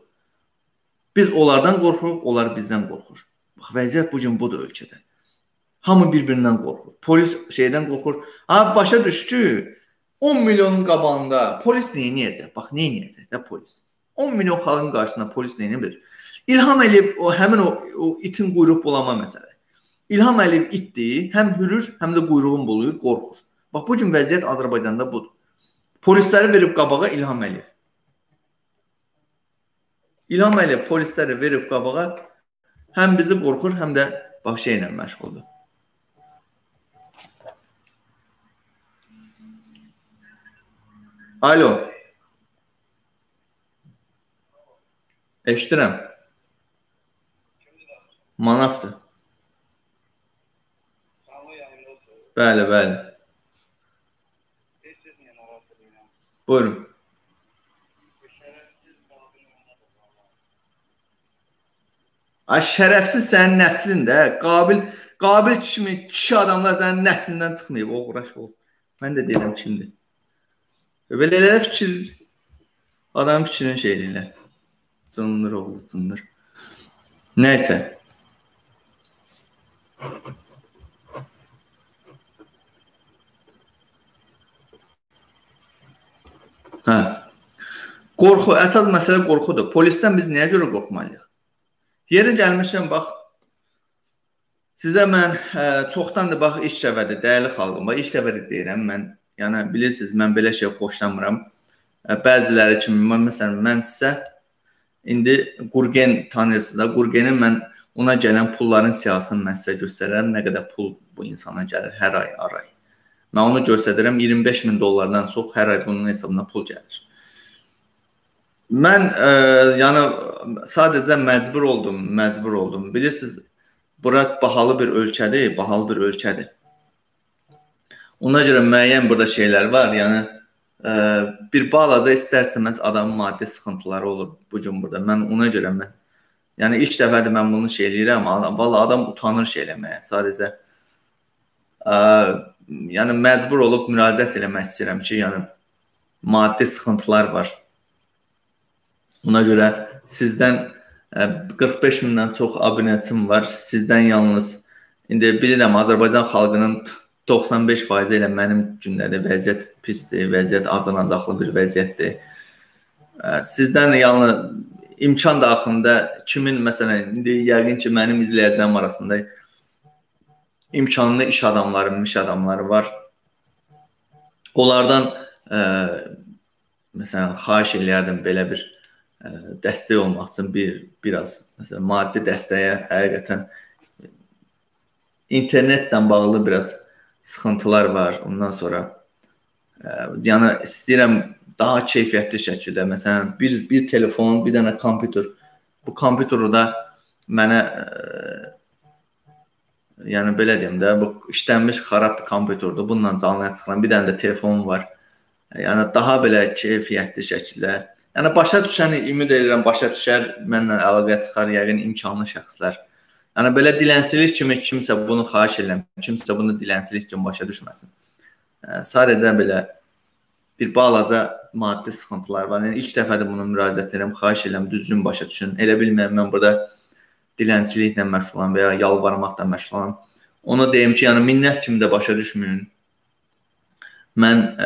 Biz onlardan qorxuruq, onlar bizdən qorxur. Bax vəziyyət bugün budur ölkədə. Hamı bir-birindən qorxur. Polis şeydən qorxur. Ha, başa düş ki, on milyonun qabağında polis neyniyəcək? Bax, neyniyəcək də polis? on milyon xalqın qarşısında polis neyniyə bilir? İlham Əliyev o həmin o, o itin quyruq bulama məsələ. İlham Əliyev itdir, həm hürür, həm də quyruğun buluyur, qorxur. Bax bu gün vəziyyət Azərbaycanda budur. Polisləri verib qabağa İlham Əliyev. İlham Əliyev polisləri verib qabağa həm bizi qorxur, həm də bax şeylə məşğuldur. Alo. Eşidirəm. Manafdır. Bəli, bəli. Buyurun. Ay, şərəfsiz sənin nəslində, qabil, qabil kimi kişi adamlar sənin nəslindən çıxmayıb, o uğraş ol. Mən də deyirəm şimdi. Belə fikir, adam fikrini şey deyirlər. Cındır oğlu, cındır. Nəysə. Hə. Qorxu, əsas məsələ qorxudur. Polisdən biz nəyə görə qorxmalıyıq? Yeri gəlmişəm, bax, sizə mən ə, çoxdan da bax, iş səvədi, dəyərli xalqım, bax, iş səvədi deyirəm mən. Yəni, bilirsiniz, mən belə şey xoşlamıram. Ə, bəziləri kimi, mən, məsələn, mən sizə indi Qurgen tanıyırsınız da, Qurgenin mən ona gələn pulların siyasını mən sizə göstərərəm, nə qədər pul bu insana gəlir hər ay, ar ay. Mən onu göstərirəm, iyirmi beş min dollardan çox hər ay bunun hesabına pul gəlir. Mən, ə, yəni, sadəcə məcbur oldum, məcbur oldum. Bilirsiniz, bura bahalı bir ölkədir, bahalı bir ölkədir. Ona görə müəyyən burada şeylər var, yəni, ə, bir balaca istər-istəməz adamın maddi sıxıntıları olur bu gün burada. Mən ona görə, mən, yəni, ilk dəfədir mən bunu şey eləyirəm, valla adam utanır şey eləməyə, sadəcə, ə, yəni, məcbur olub müraciət eləmək istəyirəm ki, yəni, maddi sıxıntılar var. Ona görə sizdən qırx beş mindən çox abunətim var. Sizdən yalnız, indi bilirəm, Azərbaycan xalqının doxsan beş faizi ilə mənim gündədir, vəziyyət pisdir, vəziyyət acınacaqlı bir vəziyyətdir. Sizdən yalnız imkan daxilində kimin, məsələn, indi yəqin ki, mənim izləyəcəyim arasında imkanlı iş adamları, iş adamları var. onlardan ə, məsələn, xahiş eləyərdim belə bir ə, dəstək olmaq üçün bir biraz məsələn, maddi dəstəyə həqiqətən internetlə bağlı biraz sıxıntılar var. Ondan sonra ə, yəni istəyirəm daha keyfiyyətli şəkildə, məsələn, bir, bir telefon, bir dənə kompüter, bu kompüteri da mənə ə, yəni belə deyim də, bu işlənmiş xarab bir kompüterdir. Bununla canlıya çıxıram. Bir dənə də telefonum var. Yəni daha belə keyfiyyətli şəkildə. Yəni başa düşən ümid edirəm, başa düşər, mənlə əlaqə çıxar yəqin imkanlı şəxslər. Yəni belə dilənçilik kimi kimsə bunu xahiş edirəm, kimsə bunu dilənçilik kimi başa düşməsin. Yəni, sadəcə belə bir balaca maddi sıxıntılar var. Yəni ilk dəfədir bunu müraciət edirəm, xahiş edirəm, düzgün başa düşün. Elə bilmirəm mən burada dilənçiliklə məşğulam və ya yalvarmaqla məşğulam. Onu deyim ki, yəni minnət kimi də başa düşməyin. Mən ə,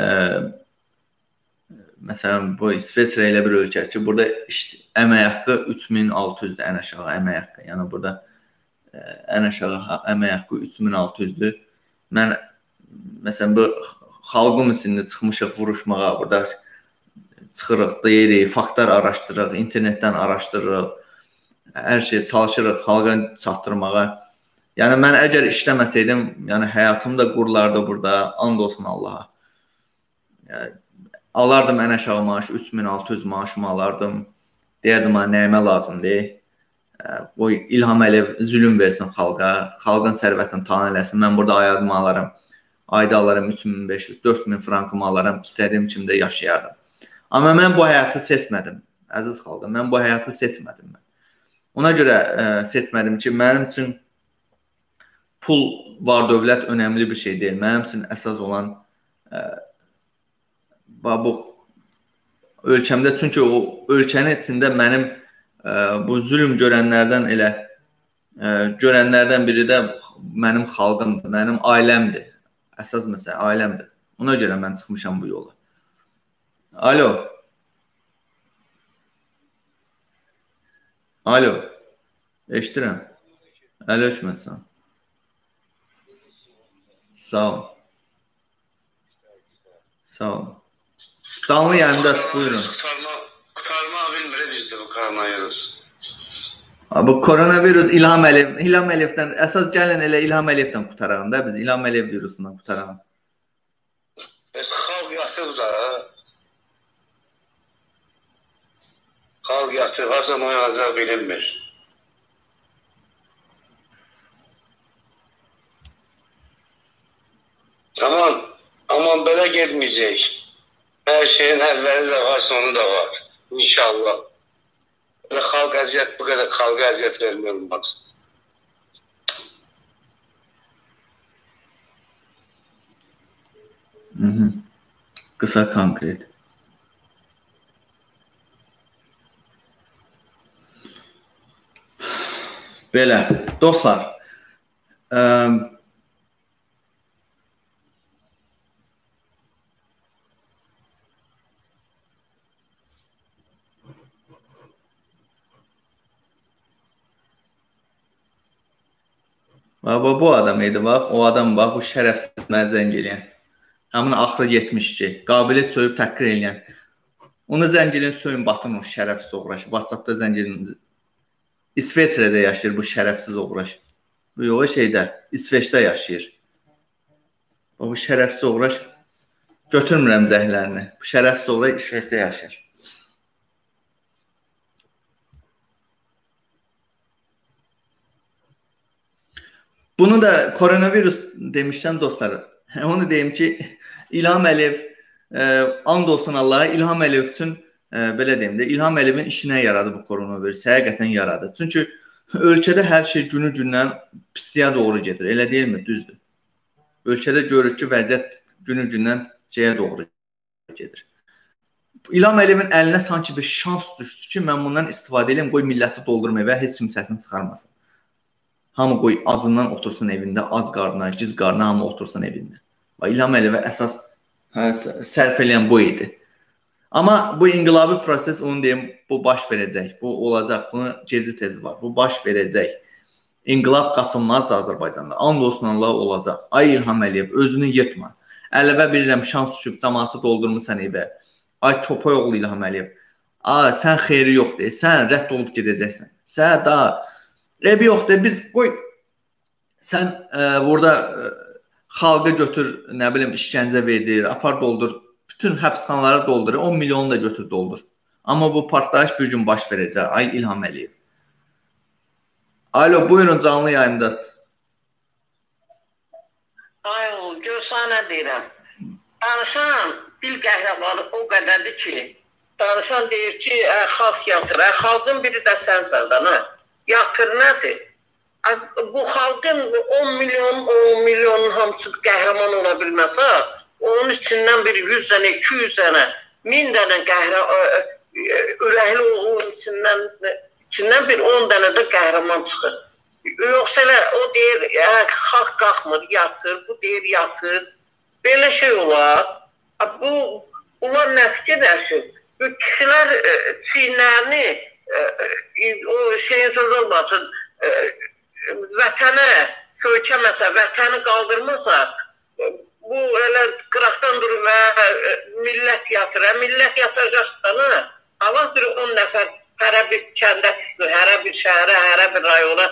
məsələn bu İsveçrə ilə bir ölkə ki, burada işte, əmək haqqı üç min altı yüzdür ən aşağı əmək haqqı. Yəni burada ə, ən aşağı əmək haqqı üç min altı yüzdür. Mən məsələn bu xalqım üçün çıxmışıq vuruşmağa, burada çıxırıq, deyirik, faktlar araşdırırıq, internetdən araşdırırıq. Hər şey çalışırıq xalqa çatdırmağa. Yəni mən əgər işləməsəydim, yəni həyatım da qurlardı burada, and olsun Allaha. Yəni, alardım ən aşağı maaş, üç min altı yüz maaşımı alardım. Deyərdim, nəyimə lazımdır. O İlham Əliyev zülüm versin xalqa, xalqın sərvətini talan eləsin. Mən burada ayadımı alaram. Ayda alaram üç min beş yüz, dörd min frankımı alaram. İstədiyim kimi də yaşayardım. Amma mən bu həyatı seçmədim. Əziz xalqım, mən bu həyatı seçmədim mən. Ona görə ə, seçmədim ki, mənim üçün pul, var dövlət önəmli bir şey deyil. Mənim üçün əsas olan ə, bu ölkəmdə, çünki o ölkənin içində mənim ə, bu zülm görənlərdən elə ə, görənlərdən biri də mənim xalqımdır, mənim ailəmdir. Əsas məsələ ailəmdir. Ona görə mən çıxmışam bu yola. Alo. Alo, eşidirəm. Aleykümselam. Sağ ol. Sağ ol. Canlı yayındasınız, buyurun. Qurtarma bilmir bizdə bu koronavirus. Bu koronavirus İlham Əliyev, İlham Əliyevdən, əsas gəlin elə İlham Əliyevdən qurtaralım da biz, İlham Əliyev virusundan qurtaralım. Xalq yatıb da. Xalq yatıb, azam oyanacaq bilinmir. Aman, aman belə getməyəcək. Hər şeyin həlləri də var, sonu da var. İnşallah. Xalq əziyyət, bu qədər xalqa əziyyət vermək olmaz. Hı -hı. Qısa, konkret. Belə, dostlar, ə, Baba, bu adam idi, bax, o adam, bax, bu şərəfsiz mənə zəng eləyən. Həmin axırı yetmiş iki, qabiliyyət söyüb təhqir eləyən. Onu zəng eləyən, söyün batın o şərəfsiz oğraş. WhatsAppda zəng eləyən. İsveçrədə yaşayır bu şərəfsiz oğraş. Bu yox şeydə, İsveçdə yaşayır. Bu şərəfsiz oğraş, götürmürəm zəhlərini. Bu şərəfsiz oğraş İsveçdə yaşayır. Bunu da koronavirus demişdən dostlar, onu deyim ki, İlham Əliyev, e, and olsun Allah'a, İlham Əliyev üçün, e, belə deyim də, İlham Əliyevin işinə yaradı bu koronavirus, həqiqətən yaradı. Çünki ölkədə hər şey günü gündən pisliyə doğru gedir, elə deyilmi? Düzdür. Ölkədə görürük ki, vəziyyət günü gündən şeyə doğru gedir. İlham Əliyevin əlinə sanki bir şans düşdü ki, mən bundan istifadə edeyim, qoy milləti doldurmayı və heç kim səsini çıxarmasın. Hamı qoy acından otursun evində, az qarnına, giz qarnına hamı otursun evində. İlham Əliyevə əsas hə, sərf eləyən bu idi. Amma bu inqilabi proses, onu deyim, bu baş verəcək, bu olacaq, bunu gezi tezi var, bu baş verəcək. İnqilab qaçılmazdır Azərbaycanda, and olsun Allah olacaq. Ay İlham Əliyev, özünü yırtma. Əlivə bilirəm şans düşüb cəmaatı doldurmusan evə. Ay Çopayoğlu İlham Əliyev. A, sən xeyri yoxdur. Sən rədd olub gedəcəksən. Sən daha evi yoxdur. Biz qoy sən e, burada e, xalqı götür, nə bilim işgəncə verdir, apar doldur. Bütün həbsxanaları doldur. on milyonu da götür doldur. Amma bu partlayış bir gün baş verəcək. Ay İlham Əliyev. Alo, buyurun, canlı yayındasınız. Ay oğul, gör sana deyirəm. Danışan dil qəhrəmanı o qədərdir ki, danışan deyir ki, ə, xalq yatır. Ə, xalqın biri də sənsən də, nə? Yatır nədir? Ə, bu xalqın on milyon, on milyonun hamısı qəhrəman ola bilməsə, onun içindən bir yüz dənə, iki yüz dənə, min dənə qəhrəman, ürəkli oğlun içindən, içindən bir on dənə də qəhrəman çıxır. Yoxsa elə o deyir, ə, xalq qalxmır, yatır, bu deyir, yatır. Belə şey olar. Bu, bunlar nə fikirləşir? Bu kişilər ə, çiynlərini, ə, o şeyin söz olmasın, ə, vətənə söykəməsə, vətəni qaldırmasa, ə, bu elə qıraqdan durur və ə, millət yatır. Ə, millət yatacaqdan, Allah bir on nəfər hərə bir kəndə düşdü, hərə bir şəhərə, hərə bir rayona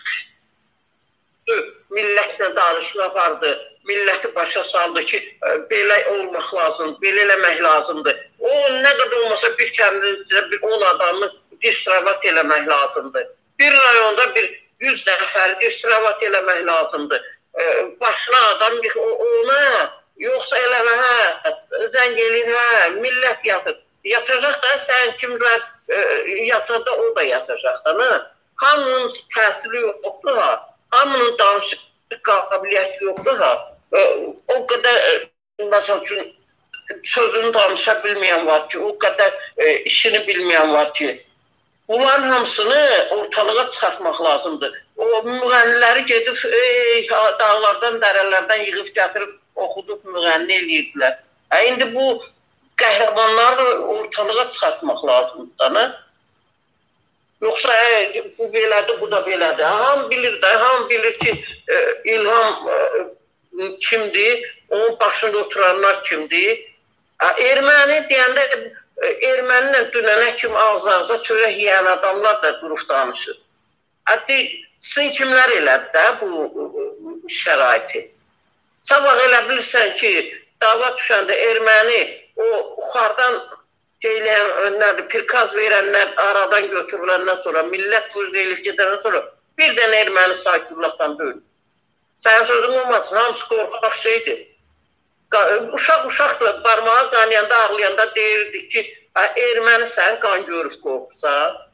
millətlə danışma vardı, milləti başa saldı ki, belə olmaq lazımdır, belə eləmək lazımdır. O, nə qədər olmasa bir kəndinizdə bir on adamı istirafat eləmək lazımdır. Bir rayonda bir yüz nəfər istirafat eləmək lazımdır. Başına adam ona, yoxsa eləmə, hə, zəng eləyir, hə, millət yatır. Yatacaq da, sən kimlər yatırda, o da yatacaq da, nə? Hamının təsiri yoxdur, ha. Hamının danışıq qabiliyyəti yoxdur, ha. O qədər, məsəl üçün, sözünü danışa bilməyən var ki, o qədər işini bilməyən var ki, bunların hamısını ortalığa çıxartmaq lazımdır. O müğənniləri gedib, ey, dağlardan, dərələrdən yığıb gətirib, oxudub müğənni eləyirdilər. İndi bu qəhrəmanları ortalığa çıxartmaq lazımdır, nə? Yoxsa ə, bu belədir, bu da belədir. Hamı bilir də, hamı bilir ki, ə, İlham ə, kimdir, onun başında oturanlar kimdir. Ə, erməni deyəndə, ə, erməninlə dünənə kimi ağız-ağıza çörək yiyən adamlar da durub danışır. Ə, de, sizin kimlər elədi də bu ə, şəraiti? Sabah elə bilirsən ki, dava düşəndə erməni o uxardan Nədir, pirkaz verənlər aradan götürüləndən sonra, millət vurdu elif gedəndən sonra bir dənə erməni sakirlikdən döyülür. Sənin sözün olmasın, hamısı qorxaq şeydir. Uşaq-uşaq da barmağa qanayanda, ağlayanda deyirdik ki, erməni sən qan görüb qorxsa.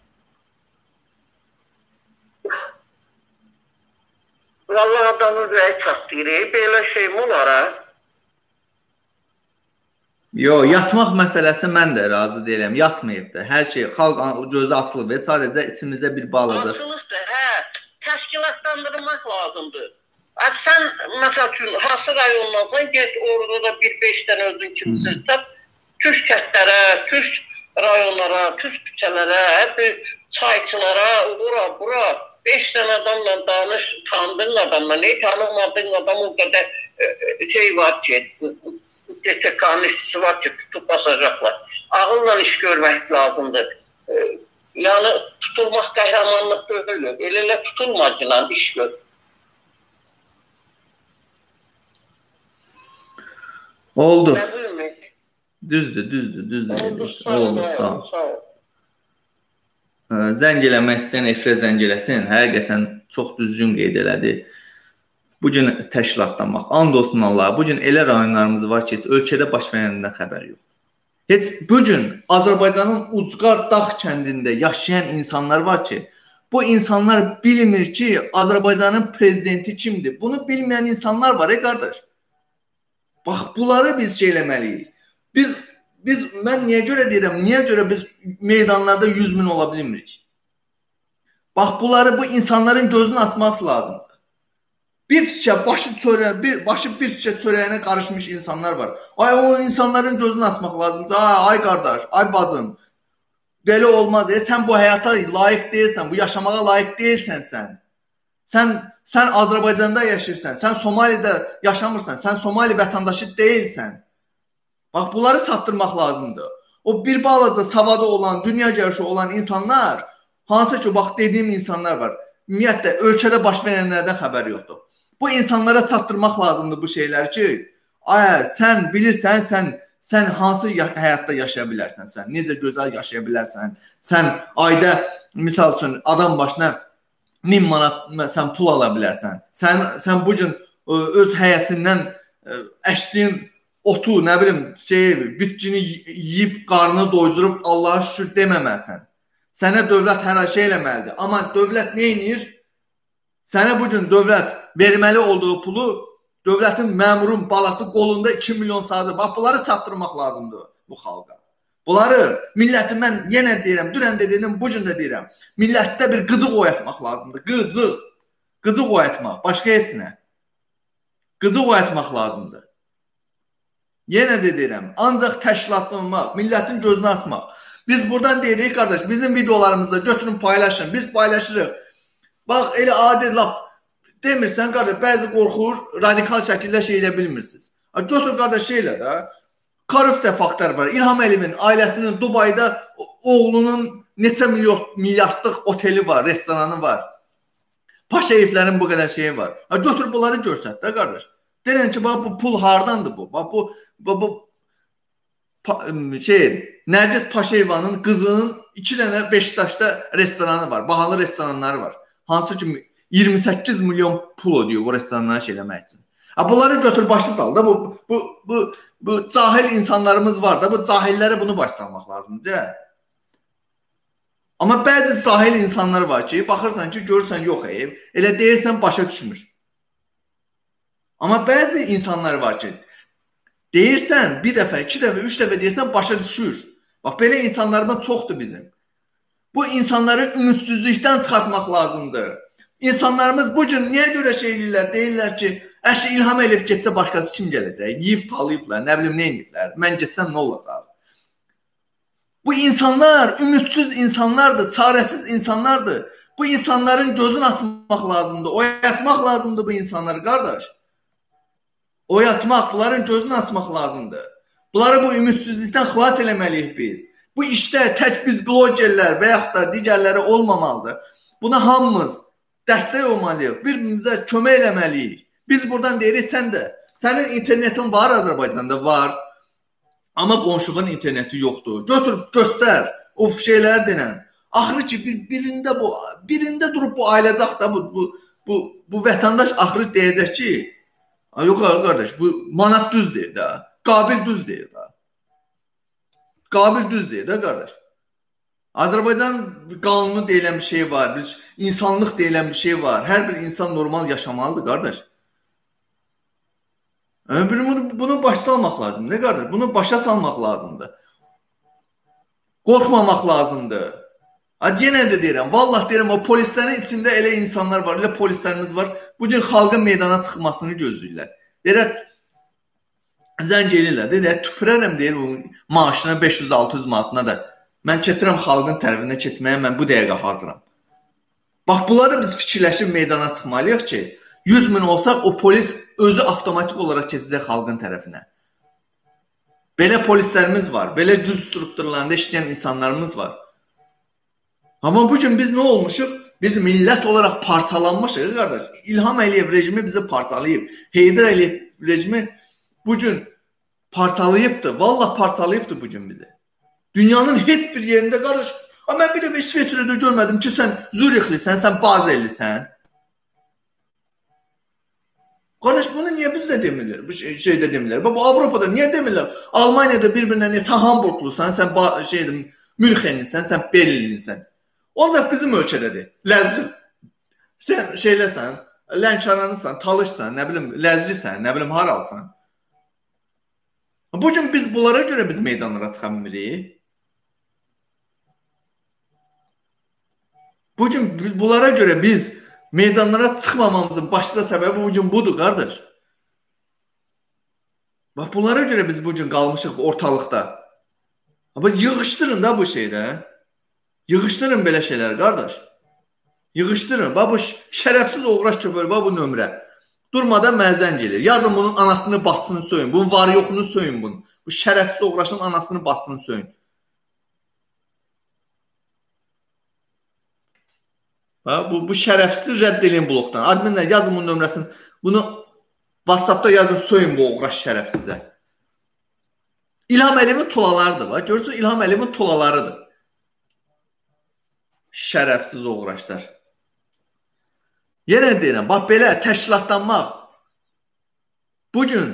Vallahi adamın rəyi çatdırır, belə şey mi olar, ha? Yo, yatmaq məsələsi mən də razı deyiləm. Yatmayıb da. Hər şey, xalq gözü asılıb və sadəcə içimizdə bir baladır. Asılıqdır, hə. Təşkilatlandırmaq lazımdır. Sən, məsəl üçün, hansı rayonlardan get, orada da bir beş dənə özün kimsin. Türk kətlərə, Türk rayonlara, Türk küçələrə, çayçılara, bura, bura. Beş dənə adamla danış, tanıdığın adamla, ne tanımadığın adam o qədər şey var ki, D T K-nın işçisi var ki, tutub basacaqlar. Ağılla iş görmək lazımdır. Yəni, tutulmaq qəhrəmanlıq deyil. Elə-elə tutulmacıla iş gör. Oldu. Nə bilmək? Düzdür, düzdür, düzdür. Oldu, sağ ol, sağ ol. Zəng eləmək istəyən efirə zəng eləsin. Həqiqətən çox düzgün qeyd elədi. Bugün təşkilatlanmaq, and olsun Allaha, bugün elə rayonlarımız var ki, heç ölkədə baş verəndən xəbər yox. Heç bugün Azərbaycanın Ucqar dağ kəndində yaşayan insanlar var ki, bu insanlar bilmir ki, Azərbaycanın prezidenti kimdir. Bunu bilməyən insanlar var, ey qardaş. Bax, bunları biz şey eləməliyik. Biz, biz, mən niyə görə deyirəm, niyə görə biz meydanlarda yüz min ola bilmirik? Bax, bunları, bu insanların gözünü açmaq lazımdır. Bir tükə başı çörəyə, bir başı bir tükə çörəyinə qarışmış insanlar var. Ay o insanların gözünü açmaq lazımdır. Ay, ay qardaş, ay bacım. Belə olmaz. E sən bu həyata layiq deyilsən, bu yaşamağa layiq deyilsən sən. Sən sən Azərbaycanda yaşayırsan, sən Somaliyada yaşamırsan, sən Somali vətəndaşı deyilsən. Bax, bunları çatdırmaq lazımdır. O bir balaca savadı olan, dünya görüşü olan insanlar, hansı ki, bax, dediyim insanlar var. Ümumiyyətlə, ölkədə baş verənlərdən xəbər yoxdur. Bu insanlara çatdırmaq lazımdır bu şeyləri ki, ay, sən bilirsən, sən sən hansı həyatda yaşaya bilərsən, sən necə gözəl yaşaya bilərsən, sən ayda, misal üçün, adam başına min manat sən pul ala bilərsən, sən, sən bu gün öz həyətindən əşdiyin otu, nə bilim, şey, bitkini yiyib, qarnını doydurup Allaha şükür deməməlisən. Sənə dövlət hər şey eləməlidir. Amma dövlət nə edir? Sənə bu gün dövlət verməli olduğu pulu dövlətin məmurun balası qolunda iki milyon saatı. Bax, bunları çatdırmaq lazımdır bu xalqa. Bunları milləti mən yenə deyirəm, dünən də dedim, bu gün də deyirəm. Millətdə bir qızıq oyatmaq lazımdır. Qızıq. Qızıq oyatmaq. Başqa heç nə. Qızıq oyatmaq lazımdır. Yenə də deyirəm, ancaq təşkilatlanmaq, millətin gözünü açmaq. Biz buradan deyirik, qardaş, bizim videolarımızda götürün paylaşın, biz paylaşırıq. Bax, elə adi lap demirsən, qardaş, bəzi qorxur, radikal şəkildə şey edə bilmirsiniz. Götür, qardaş, şey elə də, korrupsiya faktları var. İlham Əliyevin ailəsinin Dubayda oğlunun neçə milyon, milyardlıq oteli var, restoranı var. Paşayevlərin bu qədər şeyi var. Götür, bunları görsət də, qardaş. Deyən ki, bax, bu pul hardandır bu? Bax, bu, bu, bu şey, Nərgiz Paşayevanın qızının iki dənə Beşiktaşda restoranı var, bahalı restoranları var. Hansı ki iyirmi səkkiz milyon pul ödüyor bu restoranlara şey eləmək üçün. Bunları götür başa sal da, bu, bu, bu, bu cahil insanlarımız var da, bu cahillərə bunu başa salmaq lazımdır. Amma bəzi cahil insanlar var ki, baxırsan ki, görürsən yox ev, elə deyirsən başa düşmür. Amma bəzi insanlar var ki, deyirsən bir dəfə, iki dəfə, üç dəfə deyirsən başa düşür. Bax, belə insanlarımız çoxdur bizim. Bu insanları ümidsizlikdən çıxartmaq lazımdır. İnsanlarımız bu gün niyə görə şey edirlər? Deyirlər ki, əşi İlham Əliyev getsə başqası kim gələcək? Yiyib talayıblar, nə bilim nə ediblər? Mən getsəm nə olacaq? Bu insanlar ümidsiz insanlardır, çarəsiz insanlardır. Bu insanların gözünü açmaq lazımdır, oyatmaq lazımdır bu insanları, qardaş. Oyatmaq, bunların gözünü açmaq lazımdır. Bunları bu ümidsizlikdən xilas eləməliyik biz. Bu işdə tək biz blogerlər və yaxud da digərləri olmamalıdır. Buna hamımız dəstək olmalıyıq, bir-birimizə kömək eləməliyik. Biz buradan deyirik, sən də, sənin internetin var Azərbaycanda, var. Amma qonşunun interneti yoxdur. Götür, göstər, o şeylər denən. Axırı ki, bir, birində bu, birində durub bu ayılacaq da, bu, bu, bu, bu vətəndaş axırı deyəcək ki, yox qardaş, bu manat düz deyir də, qabil düz deyir də. Qabil düz deyir də, qardaş. Azərbaycan qanunu deyilən bir şey var, bir insanlıq deyilən bir şey var. Hər bir insan normal yaşamalıdır, qardaş. Bunu, bunu başa salmaq lazımdır, ne qardaş? Bunu başa salmaq lazımdır. Qorxmamaq lazımdır. Yenə də deyirəm, vallah deyirəm, o polislərin içində elə insanlar var, elə polislərimiz var. Bugün xalqın meydana çıxmasını gözləyirlər. Deyirlər, zəng eləyirlər, deyirlər, tüpürərəm deyir, maaşına beş yüz altı yüz manatına da. Mən keçirəm xalqın tərəfinə keçməyə, mən bu dəqiqə hazıram. Bax, bunları biz fikirləşib meydana çıxmalıyıq ki, yüz min olsaq, o polis özü avtomatik olaraq keçəcək xalqın tərəfinə. Belə polislərimiz var, belə güc strukturlarında işləyən insanlarımız var. Amma bugün biz nə olmuşuq? Biz millət olaraq parçalanmışıq, qardaş. İlham Əliyev rejimi bizi parçalayıb. Heydər Əliyev rejimi bugün parçalayıbdır. Vallah parçalayıbdır bugün bizi. Dünyanın heç bir yerində, qardaş, mən bir də İsveçrədə görmədim ki, sən Zürixlisən, sən Bazellisən. Qardaş, bunu niyə bizdə demirlər? Bu şeydə demirlər. Bu Avropada niyə demirlər? Almaniyada bir-birinə niyə? Sən Hamburglusan, sən şeydə Münxenlisən, sən Berlinlisən. Ancaq bizim ölkədədir. Ləzgi, sən şeyləsən, Lənkəranlısan, Talışsan, nə bilim, Ləzgisən, nə bilim, haralsan. Bugün biz bunlara görə biz meydanlara çıxa bilmirik. Bugün bunlara görə biz meydanlara çıxmamamızın başlıca səbəbi bugün budur, qardaş. Bax, bunlara görə biz bugün qalmışıq ortalıqda. Amma yığışdırın da bu şeydə. Yığışdırın belə şeylər, qardaş. Yığışdırın. Bax bu şərəfsiz oğraş köpür, bax bu nömrə. Durmadan məzən gelir. Yazın bunun anasını, batsını söyün. Bunun var yoxunu söyün bunu. Bu şərəfsiz oğraşın anasını, batsını söyün. Ha, bu, bu şərəfsiz rədd edin blokdan. Adminlər yazın bunun nömrəsini. Bunu WhatsAppda yazın, söyün bu oğraş şərəfsizə. İlham Əliyevin tulalarıdır. Bax, görürsünüz, İlham Əliyevin tulalarıdır. Şərəfsiz oğraşlar. Yenə deyirəm, bax belə təşkilatlanmaq. Bugün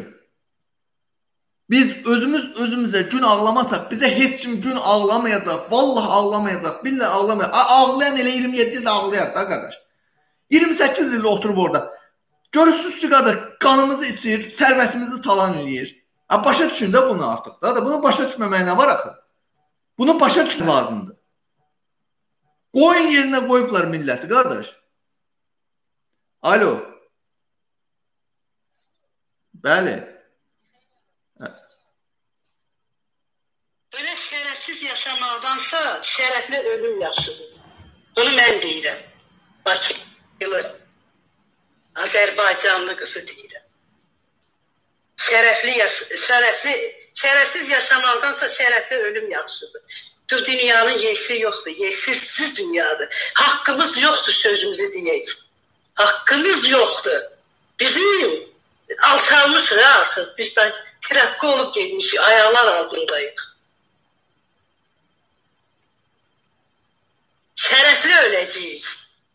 biz özümüz özümüzə gün ağlamasaq, bizə heç kim gün ağlamayacaq. Vallahi ağlamayacaq. Billahi ağlamayacaq. Ağlayan elə iyirmi yeddi ildə ağlayar da qardaş. iyirmi səkkiz ildə oturub orada. Görürsünüz ki, qardaş, qanımızı içir, sərvətimizi talan eləyir. Ha, başa düşün də bunu artıq da. da. Bunu başa düşməməyə nə var axı? Bunu başa düşün lazımdır. Qoyun yerinə qoyublar milləti, qardaş. Alo. Bəli. Böyle şerefsiz yaşamaqdansa şerefli ölüm yaşıdır. Bunu mən deyirəm. Bakılı, Azərbaycanlı qızı deyirəm. Şerefli, yaş şerefli, şerefsiz yaşamaqdansa şerefli ölüm yaxşıdır. Bu dünyanın yesi yoxdur, yesiz dünyadır. Hakkımız yoxdur sözümüzü deyək. Hakkımız yoxdur. Bizim alçalmışıq artıq. Biz də tərəqqi olub getmişik, ayaqlar altındayıq. Şərəfli öləcəyik.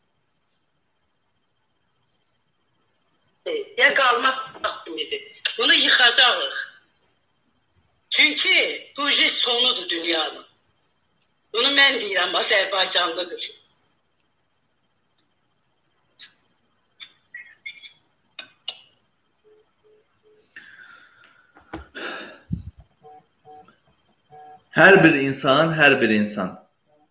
Ya qalmaq haqqımıdır. Bunu yıxacağıq. Çünki bu iş sonudur dünyanın. Bunu mən deyirəm, Azərbaycanlı qızım. Hər bir insan, hər bir insan.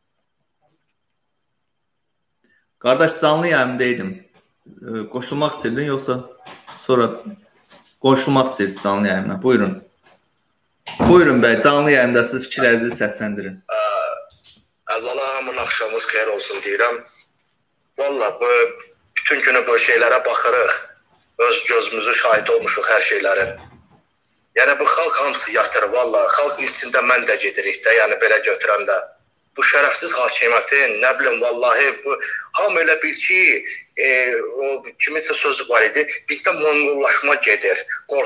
Qardaş, canlı yayımdaydım. Qoşulmaq istəyirdin, yoxsa sonra qoşulmaq istəyirsiniz canlı yayımına? Buyurun. Buyurun bəy, canlı yayımda siz fikirlərinizi səsləndirin. Əvvəla hamının axşamımız xeyir olsun deyirəm. Valla bu bütün günü bu şeylərə baxırıq. Öz gözümüzü şahid olmuşuq hər şeylərin. Yəni bu xalq hamısı yatır valla. Xalq içində mən də gedirik də, yəni belə götürəndə. Bu şərəfsiz hakimiyyətin, nə bilim, vallahi bu hamı elə bil ki, e, o kiminsə sözü var idi, bizdə monqollaşma gedir,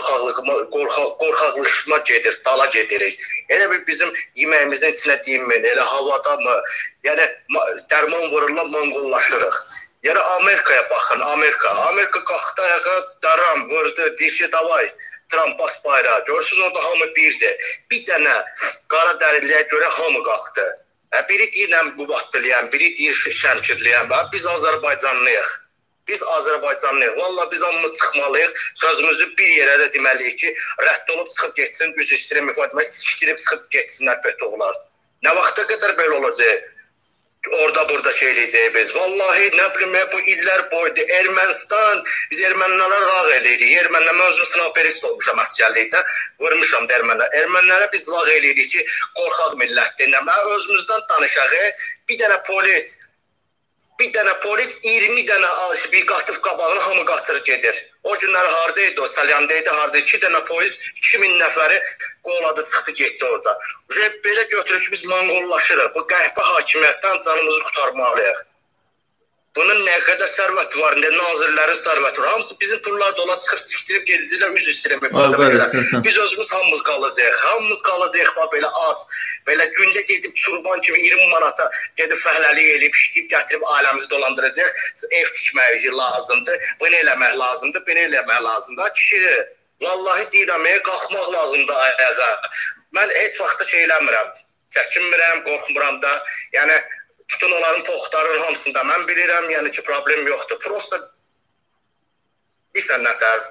qorxaqlaşma gedir, dala gedirik. Elə bir bizim yeməyimizin içinə deyilmin, elə havada mı, yəni dərman vururlar, monqollaşırıq. Yəni Amerikaya baxın, Amerika, Amerika qalxdı ayağa, daram, vurdu, dişi davay, Trump bas bayrağı, görürsünüz orada hamı birdir. Bir dənə qara dəriliyə görə hamı qalxdı. Biri deyir Qubadlıyam, biri deyir Şəmkirliyəm. Biz Azərbaycanlıyıq. Biz Azərbaycanlıyıq. Valla biz hamımız çıxmalıyıq. Sözümüzü bir yerə də deməliyik ki, rədd olub çıxıb getsin, üzü istirəm ifadəmə, sikirib çıxıb getsinlər petoğlar. Nə vaxta qədər belə olacaq? Orada burada şey eləyəcəyik biz. Vallahi nə bilim, bu illər boydu. Ermənistan, biz ermənilərə rağ eləyirik. Ermənilər, mən özüm snoperist olmuşam əsgərlikdə. Vurmuşam da ermənilərə. Ermənilərə biz rağ eləyirik ki, qorxaq millətdir. Mən özümüzdən danışaq. Bir dənə polis, bir dənə polis iyirmi dənə bir qatıb qabağını hamı qaçır gedir. O günlər haradaydı o, Salyandaydı haradaydı. İki dənə polis, iki min nəfəri qoladı, çıxdı, getdi orada. Belə götürür ki, biz monqollaşırıq. Bu qəhbə hakimiyyətdən canımızı qurtarmalıyıq. Bunun nə qədər sərvət var, nə nazirlərin sərvəti var. Hamısı bizim pullar dola çıxıb, siktirib gedicilər, üz istirəm ifadəmə görə. Biz özümüz hamımız qalacaq. Hamımız qalacaq, belə az. Belə gündə gedib çurban kimi iyirmi manata gedib fəhləlik eləyib, şikib gətirib ailəmizi dolandıracaq. Ev tikmək lazımdır, bunu eləmək lazımdır, bunu eləmək lazımdır. Kişi, vallahi deyirəm, qalxmaq lazımdır ayağa. Mən heç vaxtda şey eləmirəm, çəkinmirəm, qorxmuram da. Yəni, bütün onların toxtarın hamısında mən bilirəm, yəni ki, problem yoxdur. Prosta bilsən nətər,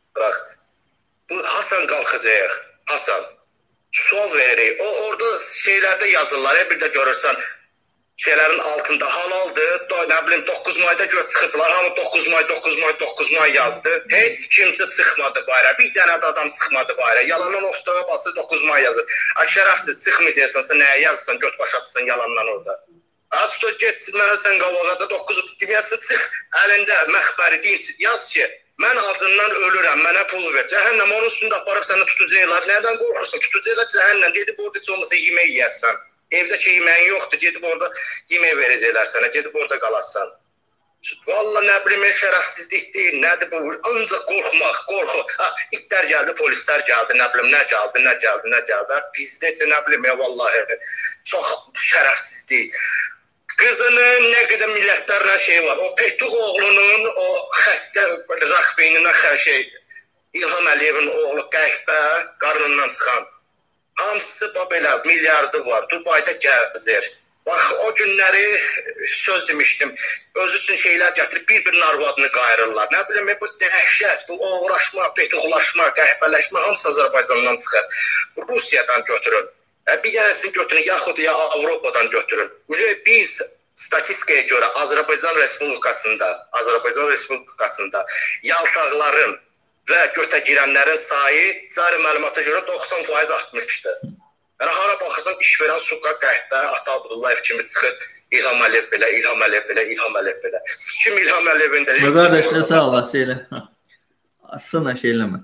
bu Hasan qalxacaq, Hasan, sual veririk. O, orada şeylərdə yazırlar, bir də görürsən, şeylərin altında halaldır, nə bilim, doqquz mayda göz çıxırdılar, hamı doqquz may, doqquz may, doqquz may yazdı. Heç kimsə çıxmadı bayra, bir dənə də adam çıxmadı bayra. Yalandan ostura bası doqquz may yazır. Şərəfsiz, çıxmayacaqsansa nəyə yazırsan, göt başa çıxsın yalandan orada. Az sonra get, mənə sən qavağada doqquz dünyası çıx, əlində məxbəri din yaz ki, mən acından ölürəm, mənə pul ver. Cəhənnəm onun üstündə aparıb səni tutacaqlar. Nədən qorxursan? Tutacaqlar cəhənnəm. Gedib orada heç olmasa yemək yeyəsən. Evdəki yeməyin yoxdur, gedib orada yemək verəcəklər sənə, gedib orada qalarsan. Valla nə bilim, şərəfsizlik deyil, nədir bu? Ancaq qorxmaq, qorxu. Ha, itlər gəldi, polislər gəldi, nə bilim, nə gəldi, nə gəldi, nə gəldi. Bizdə isə nə bilim, ya vallahi çox şərəfsizlik. Qızının nə qədər millətlərlə şey var. O Petuq oğlunun, o xəstə rak beyninə şey, İlham Əliyevin oğlu qəhbə, qarnından çıxan. Hamısı belə milyardı var, Dubayda gəzir. Bax, o günləri söz demişdim, öz üçün şeylər gətirib bir-birinin arvadını qayırırlar. Nə bilim, bu dəhşət, bu uğraşma, petuqlaşma, qəhbələşmə hamısı Azərbaycandan çıxır. Rusiyadan götürün. Bir dənəsini götürün, yaxud ya Avropadan götürün. Biz statistikaya görə Azərbaycan Respublikasında, Azərbaycan Respublikasında yaltaqların və götə girənlərin sayı cari məlumata görə doxsan faiz artmışdı. Yəni, hara baxırsan, iş verən Suqa, Qəhbə, Ata Abdullayev kimi çıxır, İlham Əliyev belə, İlham Əliyev belə, İlham Əliyev belə. Kim İlham Əliyevin də... Bu qardaşlar, sağ ola, şeylə. Asına şeyləmə.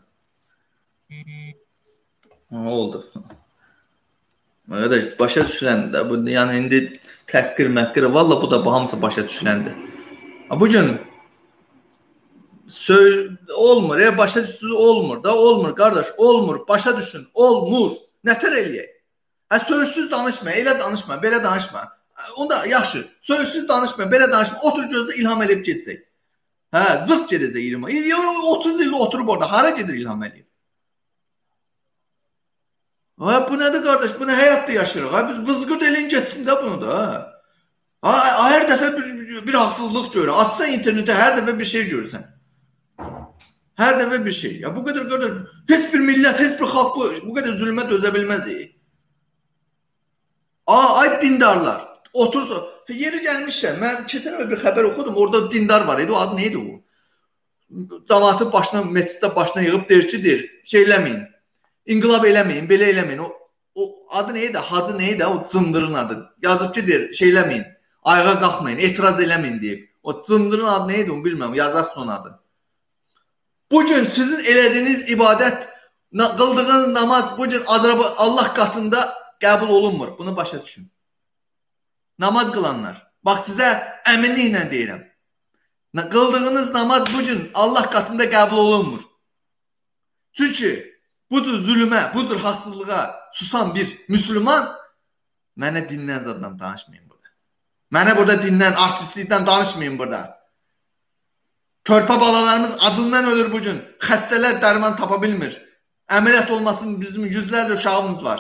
Ne oldu? Arkadaş, başa düşüləndə, bu, yəni indi təhqir, məhqir, valla bu da bu hamısı başa düşüləndə. Bu gün olmur, ya başa düşsüz olmur da, olmur qardaş, olmur, başa düşün, olmur, nətər eləyək? Hə, sözsüz danışma, elə danışma, belə danışma. Onda yaxşı, sözsüz danışma, belə danışma, otur gözdə İlham Əliyev gedəcək. Hə, zırt gedəcək İlham Əliyev. otuz il oturub orada, hara gedir İlham Əliyev? Ha, bu nədir qardaş? Bu nə həyatda yaşayırıq? Ha, biz vızqırd elin geçsin də bunu da. Ha, hər dəfə bir, bir haqsızlıq görür. Açsan internetə hər dəfə bir şey görürsən. Hər dəfə bir şey. Ya bu qədər qardaş, heç bir millət, heç bir xalq bu, bu qədər zülmə dözə bilməz. Aa, ay dindarlar. Otursa, yeri gəlmişlər. Mən keçən bir xəbər oxudum. Orada dindar var idi. O adı neydi o? Cəmaatın başına, məsciddə başına yığıb deyir ki, deyir, şey eləməyin. İnqilab eləməyin, belə eləməyin. O, o adı neydi? Hacı neydi? O cındırın adı. Yazıb ki, deyir, şey eləməyin. Ayağa qalxmayın, etiraz eləməyin deyib. O cındırın adı neydi? Onu bilmirəm. Yazar son adı. Bugün sizin elədiyiniz ibadət, qıldığınız namaz bugün Azərbaycan Allah qatında qəbul olunmur. Bunu başa düşün. Namaz qılanlar. Bax, sizə əminliklə deyirəm. Qıldığınız namaz bugün Allah qatında qəbul olunmur. Çünki bu cür zülmə, bu cür haqsızlığa susan bir müsəlman mənə dindən zaddan danışmayın burada. Mənə burada dindən, artistlikdən danışmayın burada. Körpə balalarımız acından ölür bugün. Xəstələr dərman tapa bilmir. Əməliyyat olmasın, bizim yüzlərlə uşağımız var.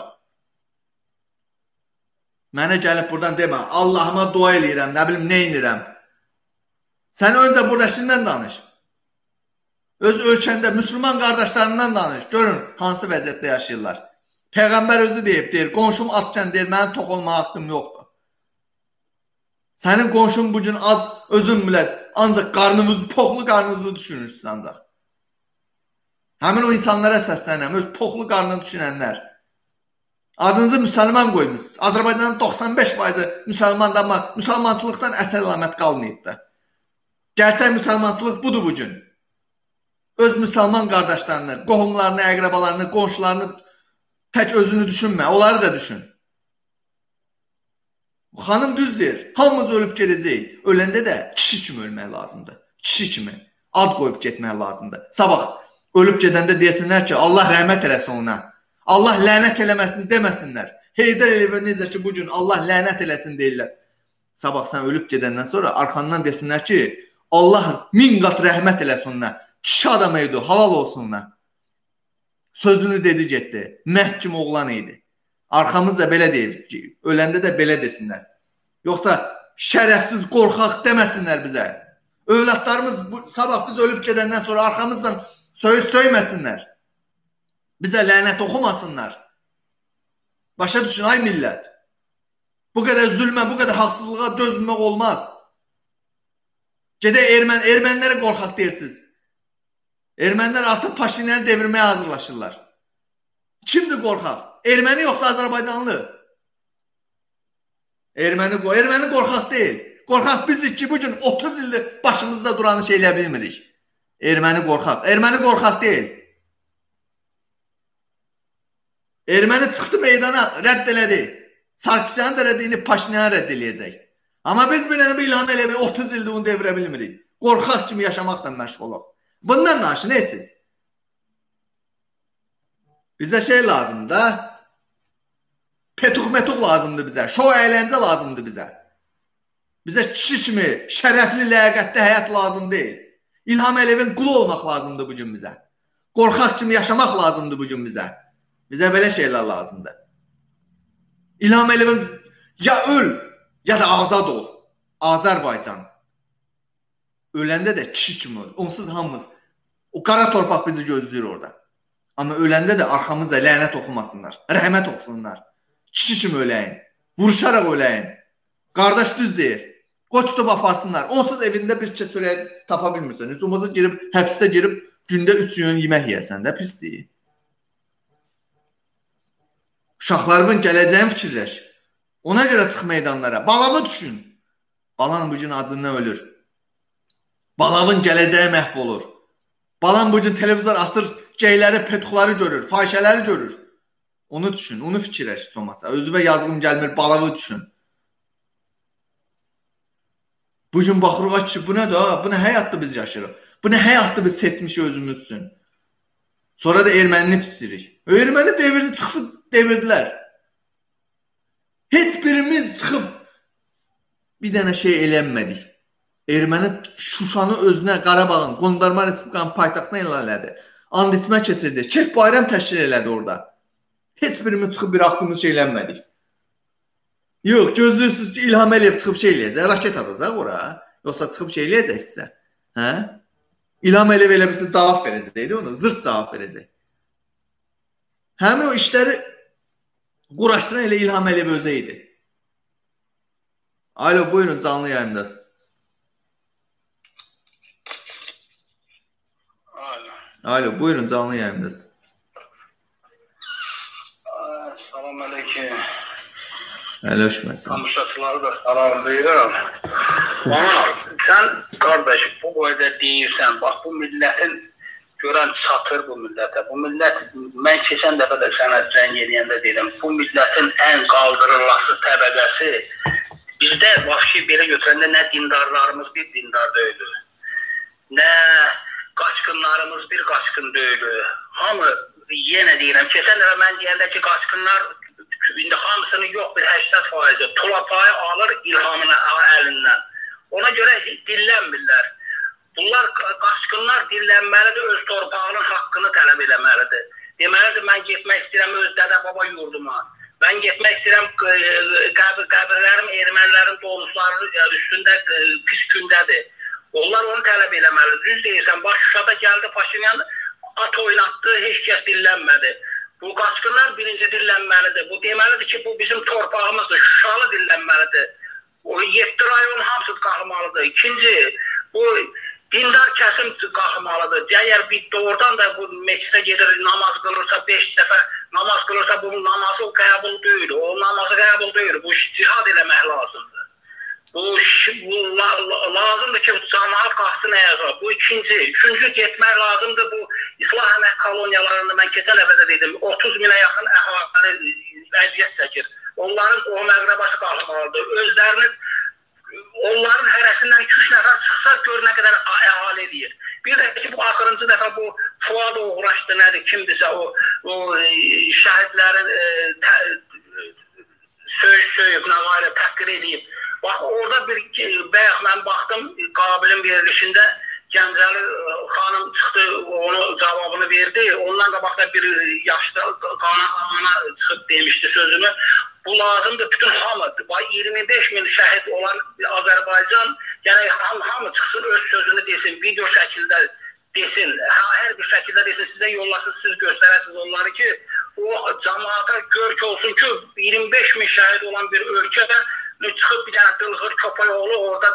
Mənə gəlib buradan demə, Allahıma dua eləyirəm, nə bilim, nə inirəm. Sən öncə buradakindən danış. Öz ölkəndə müsəlman qardaşlarından danış. Görün hansı vəziyyətdə yaşayırlar. Peyğəmbər özü deyib, deyir, qonşum açkən deyir, mənim tox olmağa haqqım yoxdur. Sənin qonşun bugün az, özün bilət, ancaq qarnınızı, poxlu qarnınızı düşünürsün ancaq. Həmin o insanlara səslənəm, öz poxlu qarnını düşünənlər. Adınızı müsəlman qoymusunuz. Azərbaycanın doxsan beş faizi müsəlmandır, amma müsəlmançılıqdan əsər əlamət qalmayıb da. Gerçək müsəlmançılıq budur bugün. Öz müsəlman qardaşlarını, qohumlarını, əqrabalarını, qonşularını tək özünü düşünmə, onları da düşün. Xanım düz deyir, hamımız ölüb gedəcəyik. Öləndə də kişi kimi ölmək lazımdır. Kişi kimi ad qoyub getmək lazımdır. Sabah ölüb gedəndə desinlər ki, Allah rəhmət eləsin ona. Allah lənət eləməsin deməsinlər. Heydər Əliyev necə ki, bugün Allah lənət eləsin deyirlər. Sabah sən ölüb gedəndən sonra arxandan desinlər ki, Allah min qat rəhmət eləsin ona. Kişi adam idi, halal olsun ona. Sözünü dedi, getdi. Məhkim oğlan idi. Arxamızda belə deyib ki, öləndə də belə desinlər. Yoxsa şərəfsiz, qorxaq deməsinlər bizə. Övladlarımız bu, sabah biz ölüb gedəndən sonra arxamızdan söyüz söyməsinlər. Bizə lənət oxumasınlar. Başa düşün, ay millət. Bu qədər zülmə, bu qədər haqsızlığa dözməmək olmaz. Gedə ermən, ermənlərə qorxaq deyirsiniz. Ermənlər artıq Paşinyanı devirməyə hazırlaşırlar. Kimdir qorxaq? Erməni yoxsa Azərbaycanlı? Erməni, erməni qorxaq deyil. Qorxaq bizik ki, bugün otuz ildir başımızda duranı şey eləyə bilmirik. Erməni qorxaq. Erməni qorxaq deyil. Erməni çıxdı meydana, rədd elədi. Sarkisyanın da rəddini Paşinyan rədd eləyəcək. Amma biz bir dənə bir İlham Əliyevi otuz ildir onu devirə bilmirik. Qorxaq kimi yaşamaqla məşğul olaq. Bundan naşı neysiz? Bizə şey lazımdır da. Petuq-metuq lazımdır bizə. Şov əyləncə lazımdır bizə. Bizə kişi kimi şərəfli, ləyaqətli həyat lazım deyil. İlham Əliyevin qulu olmaq lazımdır bugün bizə. Qorxaq kimi yaşamaq lazımdır bugün bizə. Bizə belə şeylər lazımdır. İlham Əliyevin ya öl, ya da azad ol. Azərbaycan. Öləndə də kişi kimi öl. Onsuz hamımız. O qara torpaq bizi gözləyir orada. Amma öləndə də arxamıza lənət oxumasınlar. Rəhmət oxusunlar. Kişi kimi öləyin. Vuruşaraq öləyin. Qardaş düz deyir. Qoy tutub aparsınlar. Onsuz evində bir çə çörək tapa bilmirsən. Heç olmazsa girib, həbsdə girib gündə üç öğün yemək yeyəsən də pis deyil. Uşaqlarının gələcəyin fikirləş. Ona görə çıx meydanlara. Balavı düşün. Balan bugün acından ölür. Balavın gələcəyi məhv olur. Balan bugün televizor açır, geyləri, petuqları görür, fahişələri görür. Onu düşün, onu fikirləş olmasa. Özüvə yazığım gəlmir, balavı düşün. Bugün baxırıq ki, bu nədir? Bu nə həyatda biz yaşırıq? Bu nə həyatda biz seçmişik özümüzsün? Sonra da ermənini pisirik. Erməni devirdi, çıxdı, devirdilər. Heç birimiz çıxıb bir dənə şey elənmədik. Erməni Şuşanı özünə, Qarabağın, Qondarma Respublikanın paytaxtına elan elədi. And içmə keçirdi. Çek bayram təşkil elədi orada. Heç birimiz çıxıb bir haqqımız şey elənmədik. Yox, gözləyirsiniz ki, İlham Əliyev çıxıb şey eləyəcək, raket atacaq ora. Yoxsa çıxıb şey eləyəcək sizə. Hə? İlham Əliyev elə bir cavab verəcəkdi ona, zırt cavab verəcək. Həmin o işləri quraşdıran elə İlham Əliyev özü idi. Alo, buyurun, canlı yayındasınız. Alo, buyurun, canlı yayındasınız. Salam aleyküm. Ələ hoşməsin. Kamışaçıları da salamlayıram. Ama sen kardeş bu boyda deyirsən, bax bu milletin görən çatır bu millete. Bu millet, mən keçən dəfə də sənə cəng eləyəndə dedim, bu milletin ən qaldırılası təbəqəsi bizdə vahşi belə götürəndə nə dindarlarımız bir dindar deyildi, nə qaçqınlarımız bir qaçqın deyildi. Hamı yenə deyirəm, keçən dəfə mən deyəndə ki, qaçqınlar indi hamısını yox bir səksən faizi tulapayı alır İlhamın əlindən. Ona görə dillənmirlər. Bunlar qaçqınlar dillənməlidir, öz torpağının haqqını tələb eləməlidir. Deməlidir, mən getmək istəyirəm öz dədə baba yurduma. Mən getmək istəyirəm qəbirlərim ermənilərin doğmuşları üstündə pis gündədir. Onlar onu tələb eləməlidir. Düz deyirsən, bax Şuşada gəldi Paşinyan, at oynatdı, heç kəs dillənmədi. Bu qaçqınlar birinci dillənməlidir. Bu deməlidir ki, bu bizim torpağımızdır, Şuşalı dillənməlidir. O yeddi rayon hamısı qalxmalıdır. İkinci, bu dindar kəsim qalxmalıdır. Əgər bir doğrudan da bu meçidə gedir, namaz qılırsa, beş dəfə namaz qılırsa, bu namazı qəbul deyil. O namazı qəbul deyil. Bu cihad eləmək lazımdır. Bu, bu la, la, lazımdır ki, cəmaat qalxsın ayağa. Bu ikinci. Üçüncü, getmək lazımdır. Bu İslah əmək koloniyalarında mən keçən dəfə dedim, otuz minə yaxın əhali vəziyyət çəkir. Onların qohum əqrəbası qalxmalıdır. Özlərini, onların hərəsindən iki üç nəfər çıxsa, gör nə qədər əhali eləyir. Bir də ki, bu axırıncı dəfə bu Fuad uğraşdı, nədir, kimdirsə o, o şəhidlərin e, söyüş söyüb, nə var, təhqir eləyib. Bax, orada bir, bəyək mən baxdım, Qabilin verilişində Gəncəli xanım çıxdı, onu cavabını verdi. Ondan qabaqda bir yaşlı qana ana çıxıb demişdi sözünü. Bu lazımdır, bütün hamı, iyirmi beş min şəhid olan Azərbaycan, yəni hamı, hamı çıxsın, öz sözünü desin, video şəkildə desin, hər bir şəkildə desin, sizə yollasın, siz göstərəsiniz onları ki, o cəmaata görk olsun ki, iyirmi beş min şəhid olan bir ölkədə çıxıb bir dənə dılğır Köpəyoğlu orada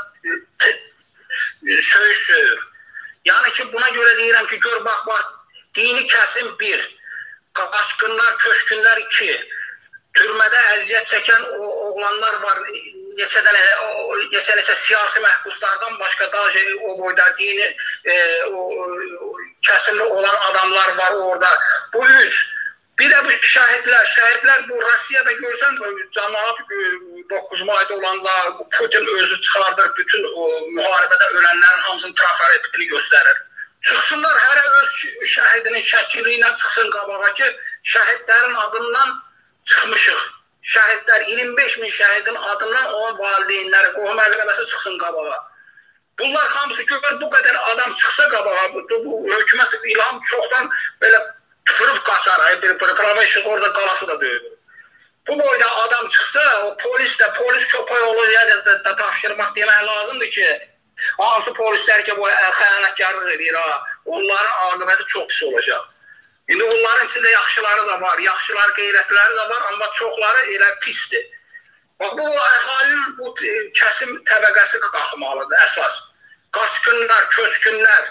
söyüş söyür. Yəni ki, buna görə deyirəm ki, gör, bax, bax, dini kəsim bir, qaçqınlar, köşkünlər iki, türmədə əziyyət çəkən o oğlanlar var. Neçə dənə, neçə neçə siyasi məhbuslardan başqa da o boyda dini e, o, o, kəsimli olan adamlar var orada. Bu üç. Bir də bu şəhidlər, şəhidlər bu Rusiyada görsən, cəmaat doqquz mayda olanda Putin özü çıxardır, bütün o müharibədə ölənlərin hamısını trafaretini göstərir. Çıxsınlar, hərə öz şəhidinin şəkili ilə çıxsın qabağa ki, şəhidlərin adından çıxmışıq. Şəhidlər, iyirmi beş min şəhidin adından onun valideynləri, qohum əqrəbəsi çıxsın qabağa. Bunlar hamısı gör, bu qədər adam çıxsa qabağa, bu, bu hökumət İlham çoxdan belə tüfürüb qaçar, bir profesyonel orada qalası da böyük. Bu boyda adam çıxsa, o polis də, polis köpək olur, ya da, da tapşırmaq demək lazımdır ki, hansı polislər ki, bu xəyanətkarlıq edir, ha, onların aqibəti çox pis olacaq. İndi onların içində yaxşıları da var, yaxşılar, qeyrətləri də var, amma çoxları elə pisdir. Bax, bu əhalinin bu kəsim təbəqəsi qalxmalıdır əsas. Qaçqınlar, köçkünlər,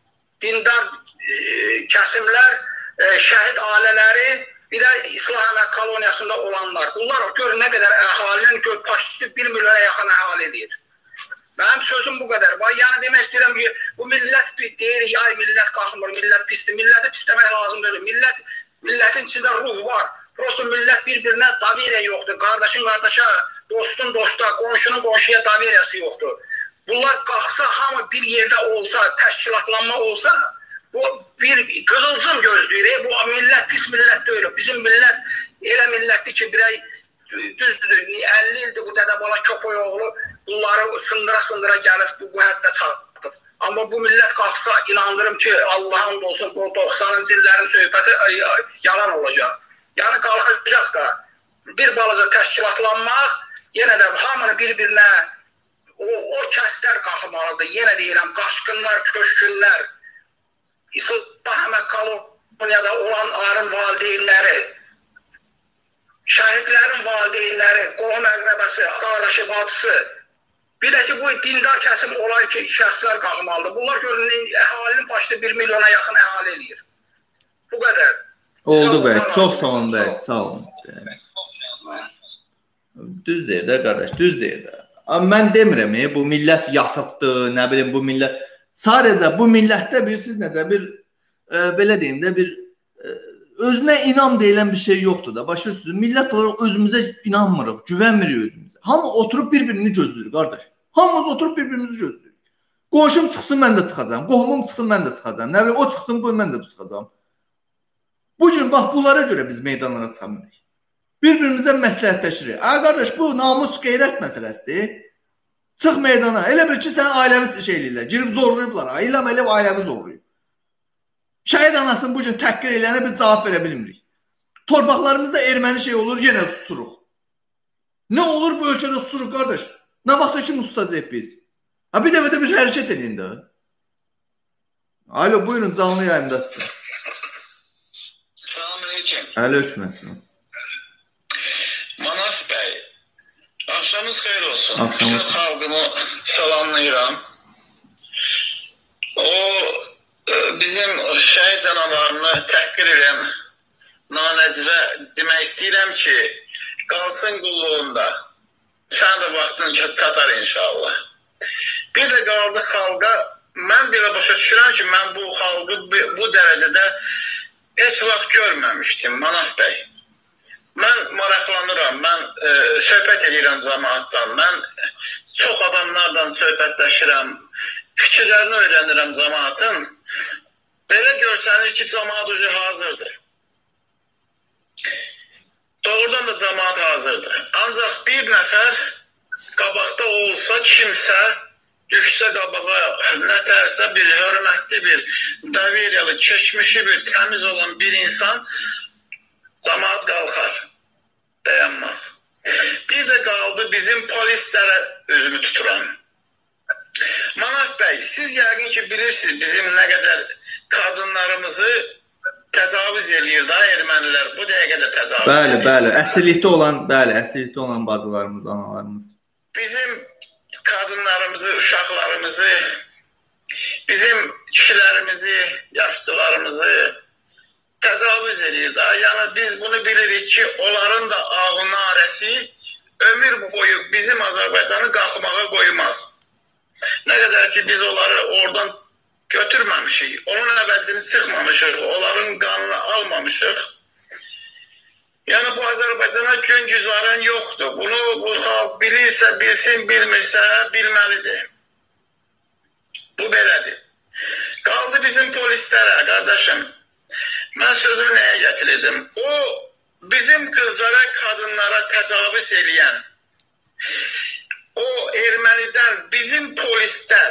dindar e, kəsimlər, e, şəhid ailələri, bir də İslah Əmək koloniyasında olanlar. Bunlar gör nə qədər əhalinin gör paşisi bir milyona yaxın əhali edir. Mənim sözüm bu qədər. Yəni demək istəyirəm ki, bu millət deyir, ay millət qalxmır, millət pisdir. Milləti pisləmək lazım deyil. Millət, millətin içində ruh var. Prosto millət bir-birinə daviriyə yoxdur. Qardaşın qardaşa, dostun dosta, qonşunun qonşuya daviriyası yoxdur. Bunlar qalxsa, hamı bir yerdə olsa, təşkilatlanma olsa, bu bir qızılcım gözləyir. Bu millət pis millət deyil. Bizim millət elə millətdir ki, birək düzdür, əlli ildir bu dədəbala köpək oğlu, bunları sındıra-sındıra gəlib bu, bu həddə çatdır. Amma bu millət qalxsa, inandırım ki, Allah'ın olsun, bu doxsanıncı illərin söhbəti ay, ay, yalan olacaq. Yəni qalxacaq da bir balaca təşkilatlanmaq, yenə də hamını bir-birinə o, o kəslər qalxmalıdır. Yenə deyirəm, qaçqınlar, köşkünlər, İslah Əmək koloniyada olanların valideynləri, şəhidlərin valideynləri, qohum əqrəbəsi, qardaşı, bacısı, bir də ki, bu dindar kəsim olan ki, şəxslər qalmalıdır. Bunlar görünün, əhalinin başında bir milyona yaxın əhali eləyir. Bu qədər. Oldu bəy, çox sağ olun bəy, sağ olun. Düz deyir də, qardaş, düz deyir də. Amma mən demirəm, bu millət yatıbdır, nə bilim, bu millət... Sadəcə bu millətdə bilirsiniz nədə, bir, e, belə deyim də, bir... E, özünə inam deyilən bir şey yoxdur da. Başlayırsınız, millət olaraq özümüzə inanmırıq, güvənmirik özümüzə. Hamı oturub bir-birini gözləyir, qardaş. Hamımız oturub bir-birimizi gözləyir. Qoşum çıxsın, mən də çıxacam. Qohumum çıxsın, mən də çıxacam. Nə bilim, o çıxsın, bu, mən də çıxacam. Bugün, bax, bunlara görə biz meydanlara çıxamırıq. Bir-birimizə məsləhətləşirik. Ə, qardaş, bu namus qeyrət məsələsidir. Çıx meydana. Elə bir ki, sən ailəvi şey eləyirlər. Girib zorlayıblar. İlham elə ailəvi zorlayıb. Şəhid anasını bugün təhqir eləyənə bir cavab verə bilmirik. Torpaqlarımızda erməni şey olur, yenə susuruq. Nə olur bu ölkədə susuruq, qardaş? Nə vaxtda ki, susacaq biz? Ha, bir dəfə də bir hərəkət edin də. Alo, buyurun, canlı yayındasınız. Selamünaleyküm. Aleykümselam. Manaf bəy, axşamınız xeyir olsun. Axşamınız. Bütün xalqımı salamlayıram. O bizim şəhid canavarını təhqir edən nanəcivə demək istəyirəm ki, qalsın qulluğunda. Sən də vaxtın çatar inşallah. Bir də qaldı xalqa, mən belə başa düşürəm ki, mən bu xalqı bu dərəcədə heç vaxt görməmişdim, Manaf bəy. Mən maraqlanıram, mən e, söhbət edirəm cəmaatdan, mən çox adamlardan söhbətləşirəm, fikirlərini öyrənirəm cəmaatın. Belə görsənir ki, cəmaat ucu hazırdır. Doğrudan da cəmaat hazırdır. Ancaq bir nəfər qabaqda olsa kimsə, düşsə qabağa nətərsə bir hörmətli, bir daviriyalı, keçmişi bir, təmiz olan bir insan cəmaat qalxar, dayanmaz. Bir də qaldı bizim polislərə üzümü tuturam. Manaf bəy, siz yəqin ki bilirsiniz bizim nə qədər qadınlarımızı təcavüz eləyir da ermənilər, bu dəqiqədə təcavüz Bəli, eləyir. bəli, əsirlikdə olan, bəli, əsirlikdə olan bacılarımız, analarımız. Bizim qadınlarımızı, uşaqlarımızı, bizim kişilərimizi, yaşlılarımızı təcavüz verir də. Yəni biz bunu bilirik ki, onların da ağı narəsi ömür boyu bizim Azərbaycanı qalxmağa qoymaz. Nə qədər ki biz onları oradan götürməmişik, onun əvəzini sıxmamışıq, onların qanını almamışıq. Yəni bu Azərbaycana gün güzarən yoxdur. Bunu bu xalq bilirsə bilsin, bilmirsə bilməlidir. Bu belədir. Qaldı bizim polislərə, qardaşım. Mən sözü nəyə gətirirdim? O bizim qızlara, qadınlara təcavüz eləyən, o ermənidən bizim polislər,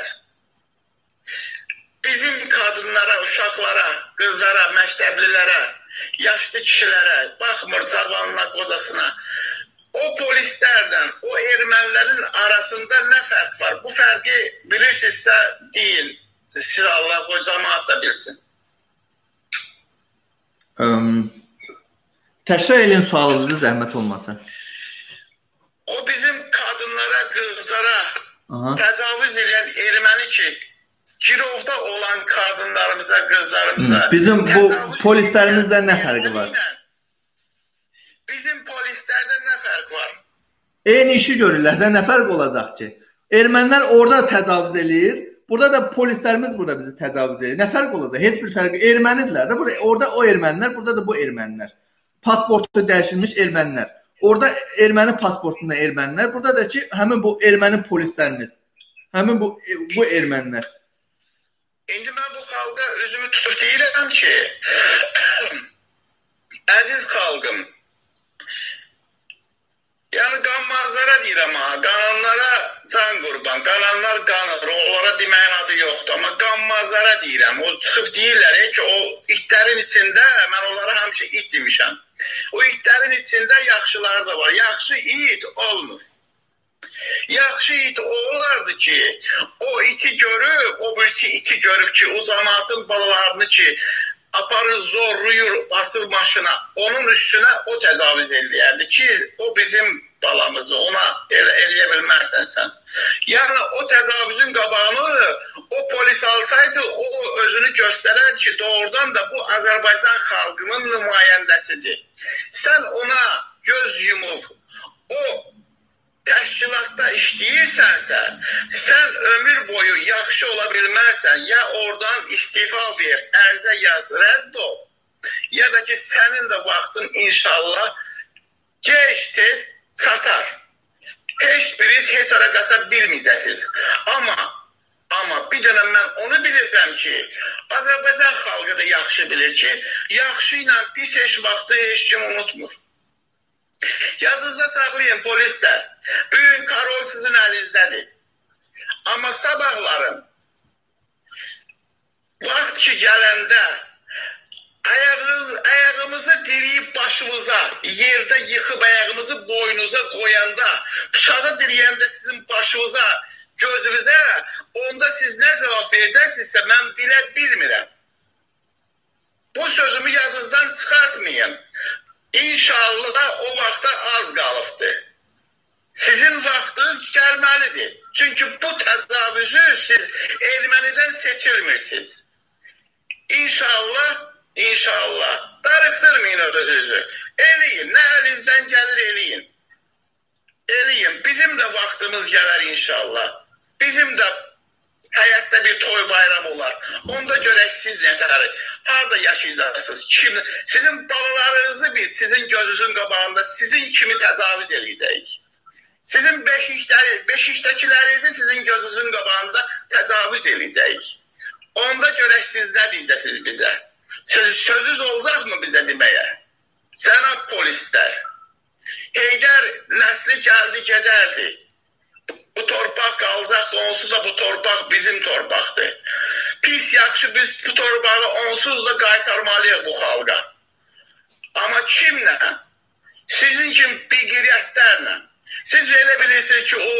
bizim qadınlara, uşaqlara, qızlara, məktəblilərə, yaşlı kişilərə, baxmır cavanına, qocasına. O polislərdən, o ermənilərin arasında nə fərq var? Bu fərqi bilirsinizsə deyin. Siz Allah bu cəmaat da bilsin. Um, təkrar eləyin sualınızı, zəhmət olmasa. O bizim qadınlara, qızlara təcavüz edən erməni ki, girovda olan qadınlarımıza, qızlarımıza... Bizim bu polislərimizdə nə fərqi var? Bizim polislərdə nə fərq var? Eyni işi görürlər də, nə fərq olacaq ki? Ermənilər orada təcavüz eləyir, burada da polislərimiz burada bizi təcavüz eləyir. Nə fərq olacaq? Heç bir fərqi. Ermənidirlər də, burada, orada o ermənilər, burada da bu ermənilər. Pasportu dəyişilmiş ermənilər. Orada erməni pasportunda ermənilər, burada da ki, həmin bu erməni polislərimiz, həmin bu, bu ermənilər. İndi mən bu xalqa üzümü tutub deyirəm ki, əziz xalqım, yəni qanmazlara deyirəm ha, qananlara can qurban, qananlar qanır, onlara deməyin adı yoxdur, amma qanmazlara deyirəm, o çıxıb deyirlər ki, o itlərin içində, mən onlara həmişə it demişəm, o itlərin içində yaxşılar da var, yaxşı it olmur. Yaxşı it olardı ki, o iti görüb, o birisi iti görüb ki, o cəmaatın balalarını ki, aparır, zorluyur, basır maşına, onun üstünə o təcavüz eləyərdi ki, o bizim balamızı, ona elə eləyə bilmərsən sən. Yəni, o təcavüzün qabağını o polis alsaydı, o özünü göstərər ki, doğrudan da bu Azərbaycan xalqının nümayəndəsidir. Sən ona göz yumub, o təşkilatda işləyirsənsə, sən ömür boyu yaxşı ola bilmərsən, ya oradan istifa ver, ərzə yaz, rədd ol, ya da ki, sənin də vaxtın inşallah gec-tez çatar. Heç biriz, heç ara qasa bilməyəcəksiniz. Amma, amma bir dənə mən onu bilirəm ki, Azərbaycan xalqı da yaxşı bilir ki, yaxşı ilə pis heç vaxtı heç kim unutmur. Yadınızda saxlayın polislər, bugün karol sizin əlinizdədir. Amma sabahlarım, vaxt ki gələndə, ayağımız, ayağımızı diriyib başımıza, yerdə yıxıb ayağımızı boynunuza qoyanda, bıçağı diriyəndə sizin başınıza, gözünüzə, onda siz nə cavab verəcəksinizsə, mən bilə bilmirəm. Bu sözümü yadınızdan çıxartmayın. İnşallah o vaxta az qalıbdır. Sizin vaxtınız gəlməlidir. Çünki bu təcavüzü siz ermənidən seçilmirsiniz. İnşallah, inşallah, darıxdırmayın o sözü. Eləyin, nə əlinizdən gəlir eləyin. Eləyin, bizim də vaxtımız gələr inşallah. Bizim də həyatda bir toy bayram olar. Onda görək siz nəsələri, harada yaşayacaqsınız, kim, sizin balalarınızı biz, sizin gözünüzün qabağında sizin kimi təcavüz eləyəcəyik. Sizin beşikdəkilərinizi sizin gözünüzün qabağında təcavüz eləyəcəyik. Onda görək siz nə deyəcəksiniz bizə? Söz, sözünüz olacaqmı bizə deməyə? Cənab polislər, Heydər nəsli gəldi, gedərdi. Bu torpaq qalacaqdır, onsuz da bu torpaq bizim torpaqdır. Pis yaxşı biz bu torpağı onsuz da qaytarmalıyıq bu xalqa. Amma kimlə? Sizin kimi biqiriyyətlərlə. Siz elə bilirsiniz ki, o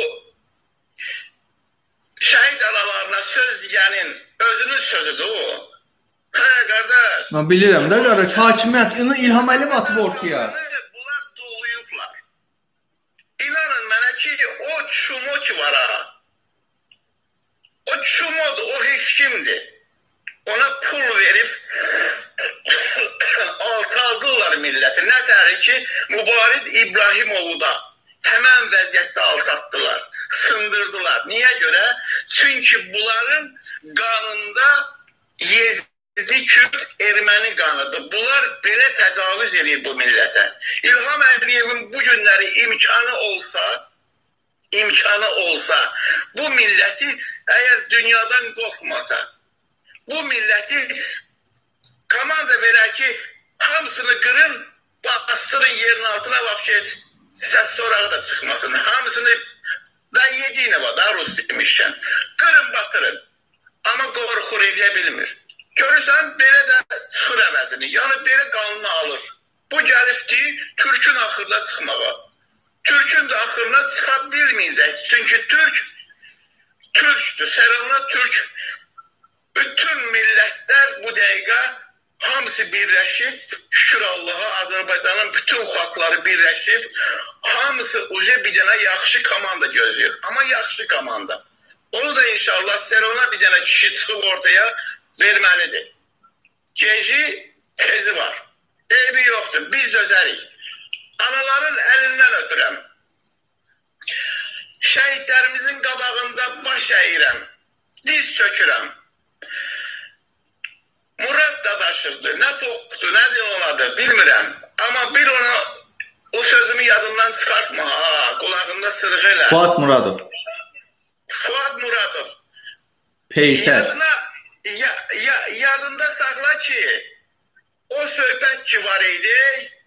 şəhid aralarına söz deyənin özünün sözüdür o. Hə, qardaş. Mən bilirəm də, qardaş, hakimiyyət, İlham Əliyev atıb ortaya. Bunlar doluyublar. İnanın mənə ki, o çumo ki var ha. O çumodur, o heç kimdir. Ona pul verib altı alsadılar milləti. Nə təri ki, Mübariz İbrahimovu da həmən vəziyyətdə alsatdılar, sındırdılar. Niyə görə? Çünki bunların qanında Yezidi, Kürt, erməni qanıdır. Bunlar belə təcavüz edir bu millətə. İlham Əliyevin bu günləri imkanı olsa, imkanı olsa, bu milləti əgər dünyadan qorxmasa, bu milləti komanda verər ki, hamısını qırın, bastırın yerin altına, vəbşə səs sorağı da çıxmasın. Hamısını da yediyinə var, da Rus demişkən. Qırın, batırın. Amma qorxur eləyə bilmir. Görürsən, belə də çıxır əvəzini. Yəni, belə qanunu alır. Bu gəlibdi Türkün axırına çıxmağa. Türkün də axırına çıxa bilməyəcək. Çünki Türk, Türkdür. Sərəvna Türk. Bütün millətlər bu dəqiqə hamısı birləşib, şükür Allaha, Azərbaycanın bütün xalqları birləşib, hamısı uca bir dənə yaxşı komanda gözləyir. Amma yaxşı komanda. Onu da inşallah Sərona bir dənə kişi çıxıb ortaya verməlidir. Geci tezi var. Eybi yoxdur. Biz dözərik. Anaların əlindən ötürəm. Şəhidlərimizin qabağında baş əyirəm. Diz çökürəm. Murad dadaşızdır. Nə toxdur, nə deyil bilmirəm. Amma bir ona o sözümü yadından çıxartma. Ha, qulağında sırğı elə. Fuad Muradov. Fuad Muradov. Peysər. Yadına, ya, ya, yadında saxla ki, o söhbət ki var idi,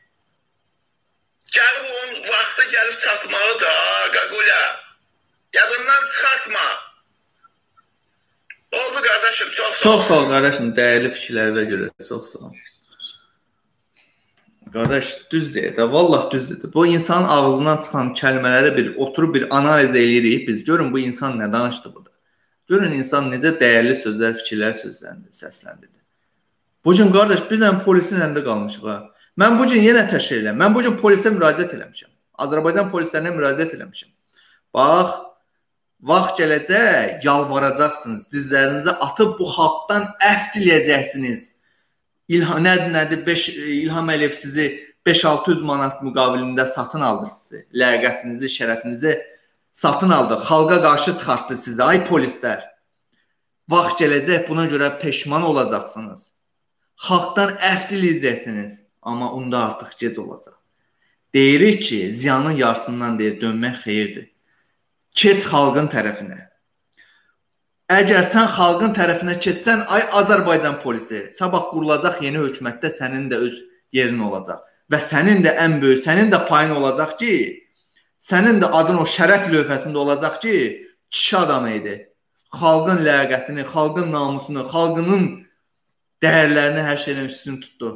gəlib onun vaxtı gəlib çatmalıdır. Ha, Qaqula. Yadından çıxartma. Oldu qardaşım, çox sağ ol. Çox sağ ol qardaşım, dəyərli fikirlərə görə. Çox sağ ol. Qardaş, düz deyir də, vallah düz deyir. Bu insanın ağzından çıxan kəlmələri bir oturub bir analiz eləyirik biz. Görün bu insan nə danışdı burada. Görün insan necə dəyərli sözlər, fikirlər sözləndi, səsləndirdi. Bu gün qardaş, bir dənə polisin əlində qalmışıq ha. Mən bu gün yenə təşkil edirəm. Mən bu gün polisə müraciət eləmişəm. Azərbaycan polislərinə müraciət eləmişəm. Bax, vaxt gələcək, yalvaracaqsınız, dizlərinizi atıb bu xalqdan əfv diləyəcəksiniz. İlham, nədir, nədir, beş, İlham Əliyev sizi beş altı yüz manat müqabilində satın aldı sizi. Ləyaqətinizi, şərəfinizi satın aldı. Xalqa qarşı çıxartdı sizi, ay polislər. Vaxt gələcək, buna görə peşman olacaqsınız. Xalqdan əfv diləyəcəksiniz. Amma onda artıq gec olacaq. Deyirik ki, ziyanın yarısından deyir, dönmək xeyirdir. Keç xalqın tərəfinə. Əgər sən xalqın tərəfinə keçsən, ay Azərbaycan polisi, sabah qurulacaq yeni hökumətdə sənin də öz yerin olacaq. Və sənin də ən böyük, sənin də payın olacaq ki, sənin də adın o şərəf lövhəsində olacaq ki, kişi adamı idi. Xalqın ləyaqətini, xalqın namusunu, xalqının dəyərlərini hər şeydən üstün tutdu.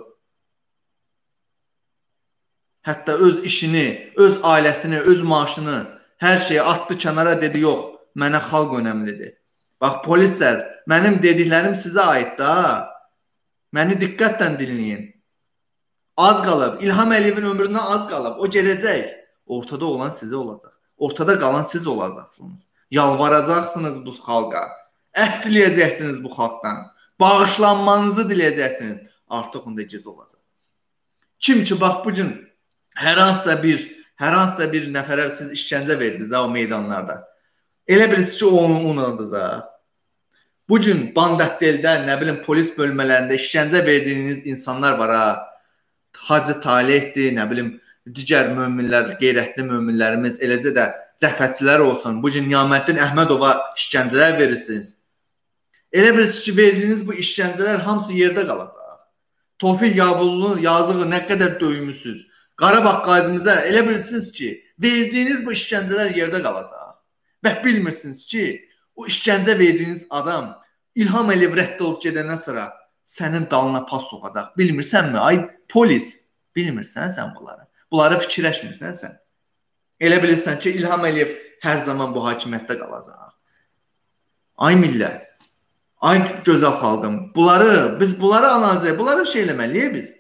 Hətta öz işini, öz ailəsini, öz maaşını, hər şeyi atdı kənara, dedi, yox, mənə xalq önəmlidir. Bax, polislər, mənim dediklərim sizə aid da. Məni diqqətlə dinləyin. Az qalıb, İlham Əliyevin ömründən az qalıb, o gedəcək. Ortada olan sizə olacaq. Ortada qalan siz olacaqsınız. Yalvaracaqsınız bu xalqa. Əfv diləyəcəksiniz bu xalqdan. Bağışlanmanızı diləyəcəksiniz. Artıq onda gec olacaq. Kim ki, bax, bu gün hər hansısa bir, hər hansısa bir nəfərə siz işgəncə verdiniz ha, o meydanlarda. Elə bilirsiniz ki, onu unudunuz ha. Bu gün Bandətdeldə, nə bilim, polis bölmələrində işgəncə verdiyiniz insanlar var ha. Hacı Talihdir, nə bilim, digər möminlər, qeyrətli möminlərimiz, eləcə də cəbhəçilər olsun. Bu gün Niyaməddin Əhmədova işgəncələr verirsiniz. Elə bilirsiniz ki, verdiyiniz bu işgəncələr hamısı yerdə qalacaq. Tofiq Yavulunu yazığı nə qədər döymüsünüz. Qarabağ qazimizə elə bilirsiniz ki, verdiyiniz bu işgəncələr yerdə qalacaq. Və bilmirsiniz ki, o işgəncə verdiyiniz adam İlham Əliyev rədd olub gedəndən sonra sənin dalına pas soxacaq. Bilmirsənmi? Ay polis, bilmirsən sən bunları. Bunları fikirləşmirsən sən. Elə bilirsən ki, İlham Əliyev hər zaman bu hakimiyyətdə qalacaq. Ay millət, ay gözəl xalqım, bunları, biz bunları analiz edək, bunları şey eləməliyik biz.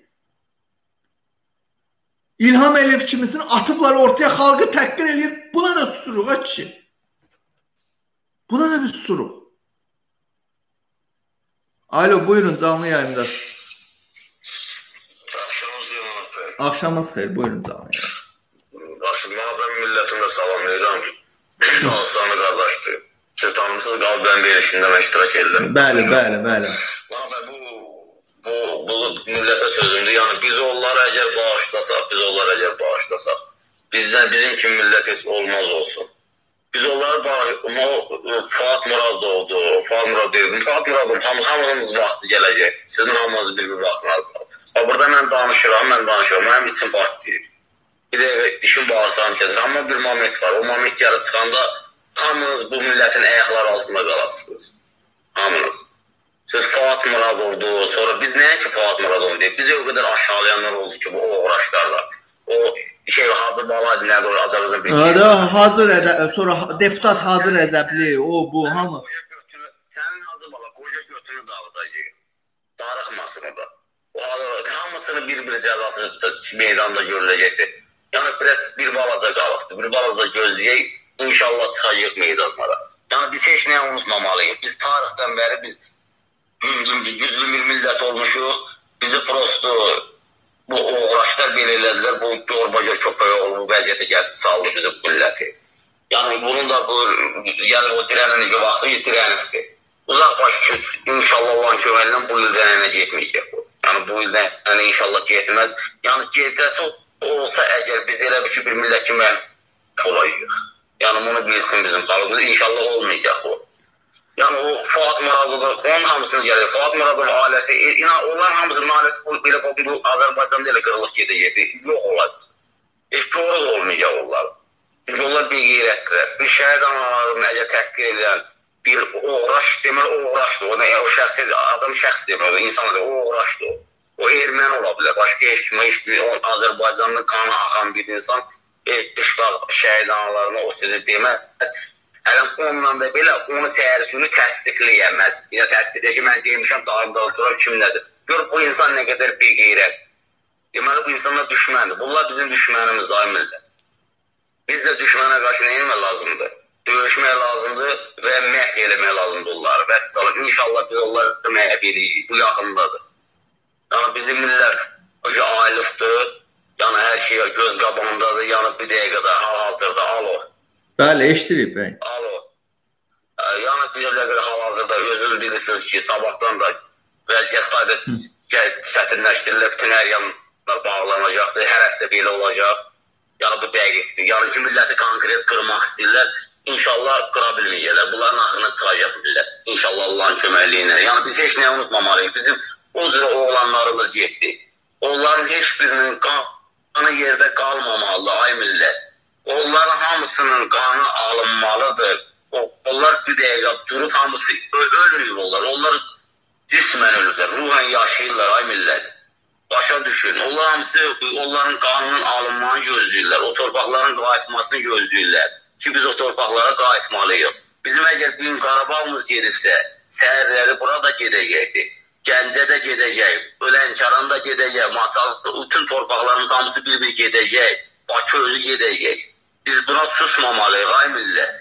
İlham Əliyev kimisini atıblar ortaya, xalqı təhqir eləyir, buna da susuruq ha kişi. Buna da bir susuruq. Alo, buyurun, canlı yayındasınız. Axşamınız Zeynep Axşamınız xeyir, buyurun canım. Başımdan ben milletime salamlayacağım. Şanslarını kardeştir. Siz tanımsız Qalibəy'in verilişində mən iştirak edirəm. Bəli, bəli, bəli. Bana bu, bu, bu millete sözümdür. Yani biz onları eğer bağışlasak, biz onları eğer bağışlasak, bizden, bizim kim millet hiç olmaz olsun. Biz onları bağışlasak, Fuat Murad doğdu, Fuat Murad dedim. Fuat Murad'ın ham, hamımız vaxtı gelecek. Sizin hamınız bir bir vaxtınız var. Burada mən danışıram, mən danışıram. Mənim için partiyir. Bir de dişim bağırsağım kesin. Ama bir moment var. O moment gelip çıkanda hamınız bu milletin ayakları altında kalasınız. Hamınız. Siz Fuat Muradov'du. Sonra biz neye ki Fuat Muradov diye. Bize o kadar aşağılayanlar oldu ki bu uğraşlarla. O şey Hacı Balaydı nerede o Azərbaycan bir şey. Hazır Əzəbli, sonra deputat Hazır Əzəbli, o bu hamı. Senin Hacı Bala koca götünü dağıtacaq. Darıxmasın o da. O hamısını bir-bir cəzası meydanda görüləcəkdir. Yani biraz bir balaca qalıqdır, bir balaca gözləyək, inşallah çıxacaq meydanlara. Yani biz heç nəyə unutmamalıyıq. Biz tarixdən bəri biz güclü, güclü bir millət olmuşuq. Bizi prosto bu uğraşlar belirlədilər, bu Gorbaca Köpəyoğlu bu vəziyyətə gəldi, saldı bizim milləti. Yani bunun da bu, yəni o dirəninici vaxtı dirənifdir. Uzaq başı inşallah olan köməklə bu ildən ənə getməyəcək bu. Yani bu ildən inşallah getməz. Yani getəsi olsa əgər biz elə bir, bir millət kimi olacaq. Yani bunu bilsin bizim xalqımız. İnşallah olmayacaq o. Yani o Fuat Muradov, onun hamısını gəlir. Fuat Muradov ailəsi, inan onların hamısının ailəsi bu, belə bu Azərbaycanda elə qırılıq gedəcəkdir. Yox olacaq. Heç doğru da olmayacaq onlar. Çünki onlar bir qeyrətdirlər. Bir şəhid analarını əgər təhqir edən bir uğraş, deməli o uğraşdır. O, o şəxsi, adam şəxs deməli, insan o uğraşdır o. O erməni ola bilər. Başqa heç kimi, heç bir Azərbaycanlı qanı axan bir insan şəhid analarına o sözü deməz. Hələm onunla da belə onu səhərsünü təsdiqləyəməz. Ya təsdiqləyək ki, mən demişəm, dağımda oturam, kim nəsə. Gör, bu insan nə qədər bir qeyrət. Deməli, bu insanlar düşməndir. Bunlar bizim düşmənimiz daimillər. Biz də düşmənə qarşı nə etmək lazımdır? Döyüşmək lazımdır və məhv eləmək lazımdır onları. Vəssalam, inşallah biz onları məhv edəcəyik. Bu yaxındadır. Yəni, bizim millət aylıqdır. Yəni, hər şey göz qabağındadır. Yəni, bir dəqiqədə, hal-hazırda, alo. Bəli, eşitirik bəy. Alo. Yəni bir dəqiqə hal-hazırda özünüz bilirsiniz ki, sabahdan da vəziyyət qayda çətinləşdirilir, bütün hər yanlar bağlanacaqdır, hər həftə belə olacaq. Yəni bu dəqiqdir. Yəni ki, milləti konkret qırmaq istəyirlər, inşallah qıra bilməyəcəklər. Bunların axırına çıxacaq millət. İnşallah Allahın köməkliyi ilə. Yəni biz heç nəyə unutmamalıyıq. Bizim o cürə oğlanlarımız getdi. Onların heç birinin qanı yerdə qalmamalı, ay millət. Onların hamısının qanı alınmalıdır. Onlar bir dəqiqə durub hamısı ölmüyor onlar. Onlar cismən ölürlər, ruhen yaşayırlar ay millət. Başa düşün. Onlar hamısı onların qanının alınmanı gözləyirlər. O torpaqların qayıtmasını gözləyirlər. Ki biz o torpaqlara qayıtmalıyıq. Bizim əgər bir gün Qarabağımız gedirsə, səhərləri burada gedəcəkdir. Gəncədə gedəcək, Ölənkəran da gedəcək, Masal, bütün torpaqlarımız hamısı bir-bir gedəcək. Bakı özü gedəcək. Biz buna susmamalıyıq ay millət.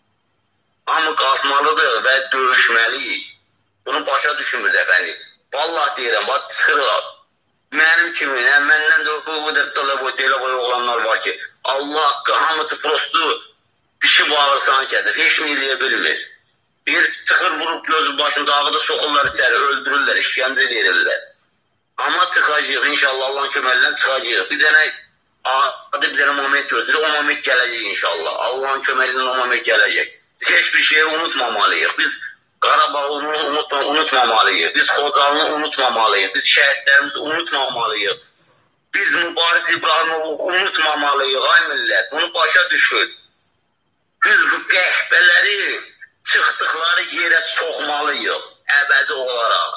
Hamı qalxmalıdır və döyüşməliyik. Bunu başa düşmür əfəndim. Vallahi deyirəm, bax çıxırıq. Mənim kimi, məndən də bu qədər belə boy oğlanlar var ki, Allah haqqı, hamısı prostu dişi bağırsağını kəsir, heç mi eləyə bilmir. Bir çıxır, vurup gözü başını dağıda soxurlar içəri, öldürürlər, işgəncə verirlər. Amma çıxacaq, inşallah Allahın köməklindən çıxacaq. Bir dənə adı bir dənə moment gözləyir, o moment gələcək inşallah. Allahın köməklindən o moment gələcək. Biz heç bir şeyi unutmamalıyıq. Biz Qarabağı unutma, unutmamalıyıq. Biz Xocalını unutmamalıyıq. Biz şəhidlərimizi unutmamalıyıq. Biz Mübariz İbrahimovu unutmamalıyıq ay millət. Bunu başa düşün. Biz bu qəhbələri çıxdıqları yerə soxmalıyıq. Əbədi olaraq.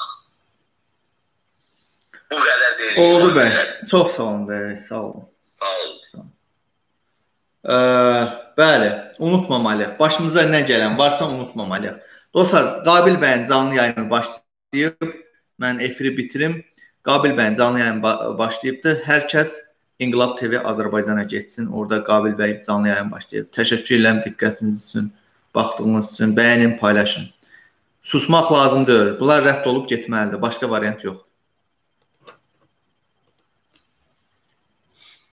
Bu qədər dedik. Oldu bəy. Çox sağ olun bəy. Sağ olun. Sağ olun. Sağ olun. Ee, bəli, unutmamalıyıq. Başımıza nə gələn varsa unutmamalıyıq. Dostlar, Qabil bəyin canlı yayını başlayıb. Mən efiri bitirim. Qabil bəyin canlı yayını başlayıbdır. Hər kəs İnqilab T V Azərbaycana getsin. Orada Qabil bəy canlı yayını başlayıb. Təşəkkür edirəm diqqətiniz üçün, baxdığınız üçün. Bəyənin, paylaşın. Susmaq lazım deyil. Bunlar rədd olub getməlidir. Başqa variant yoxdur.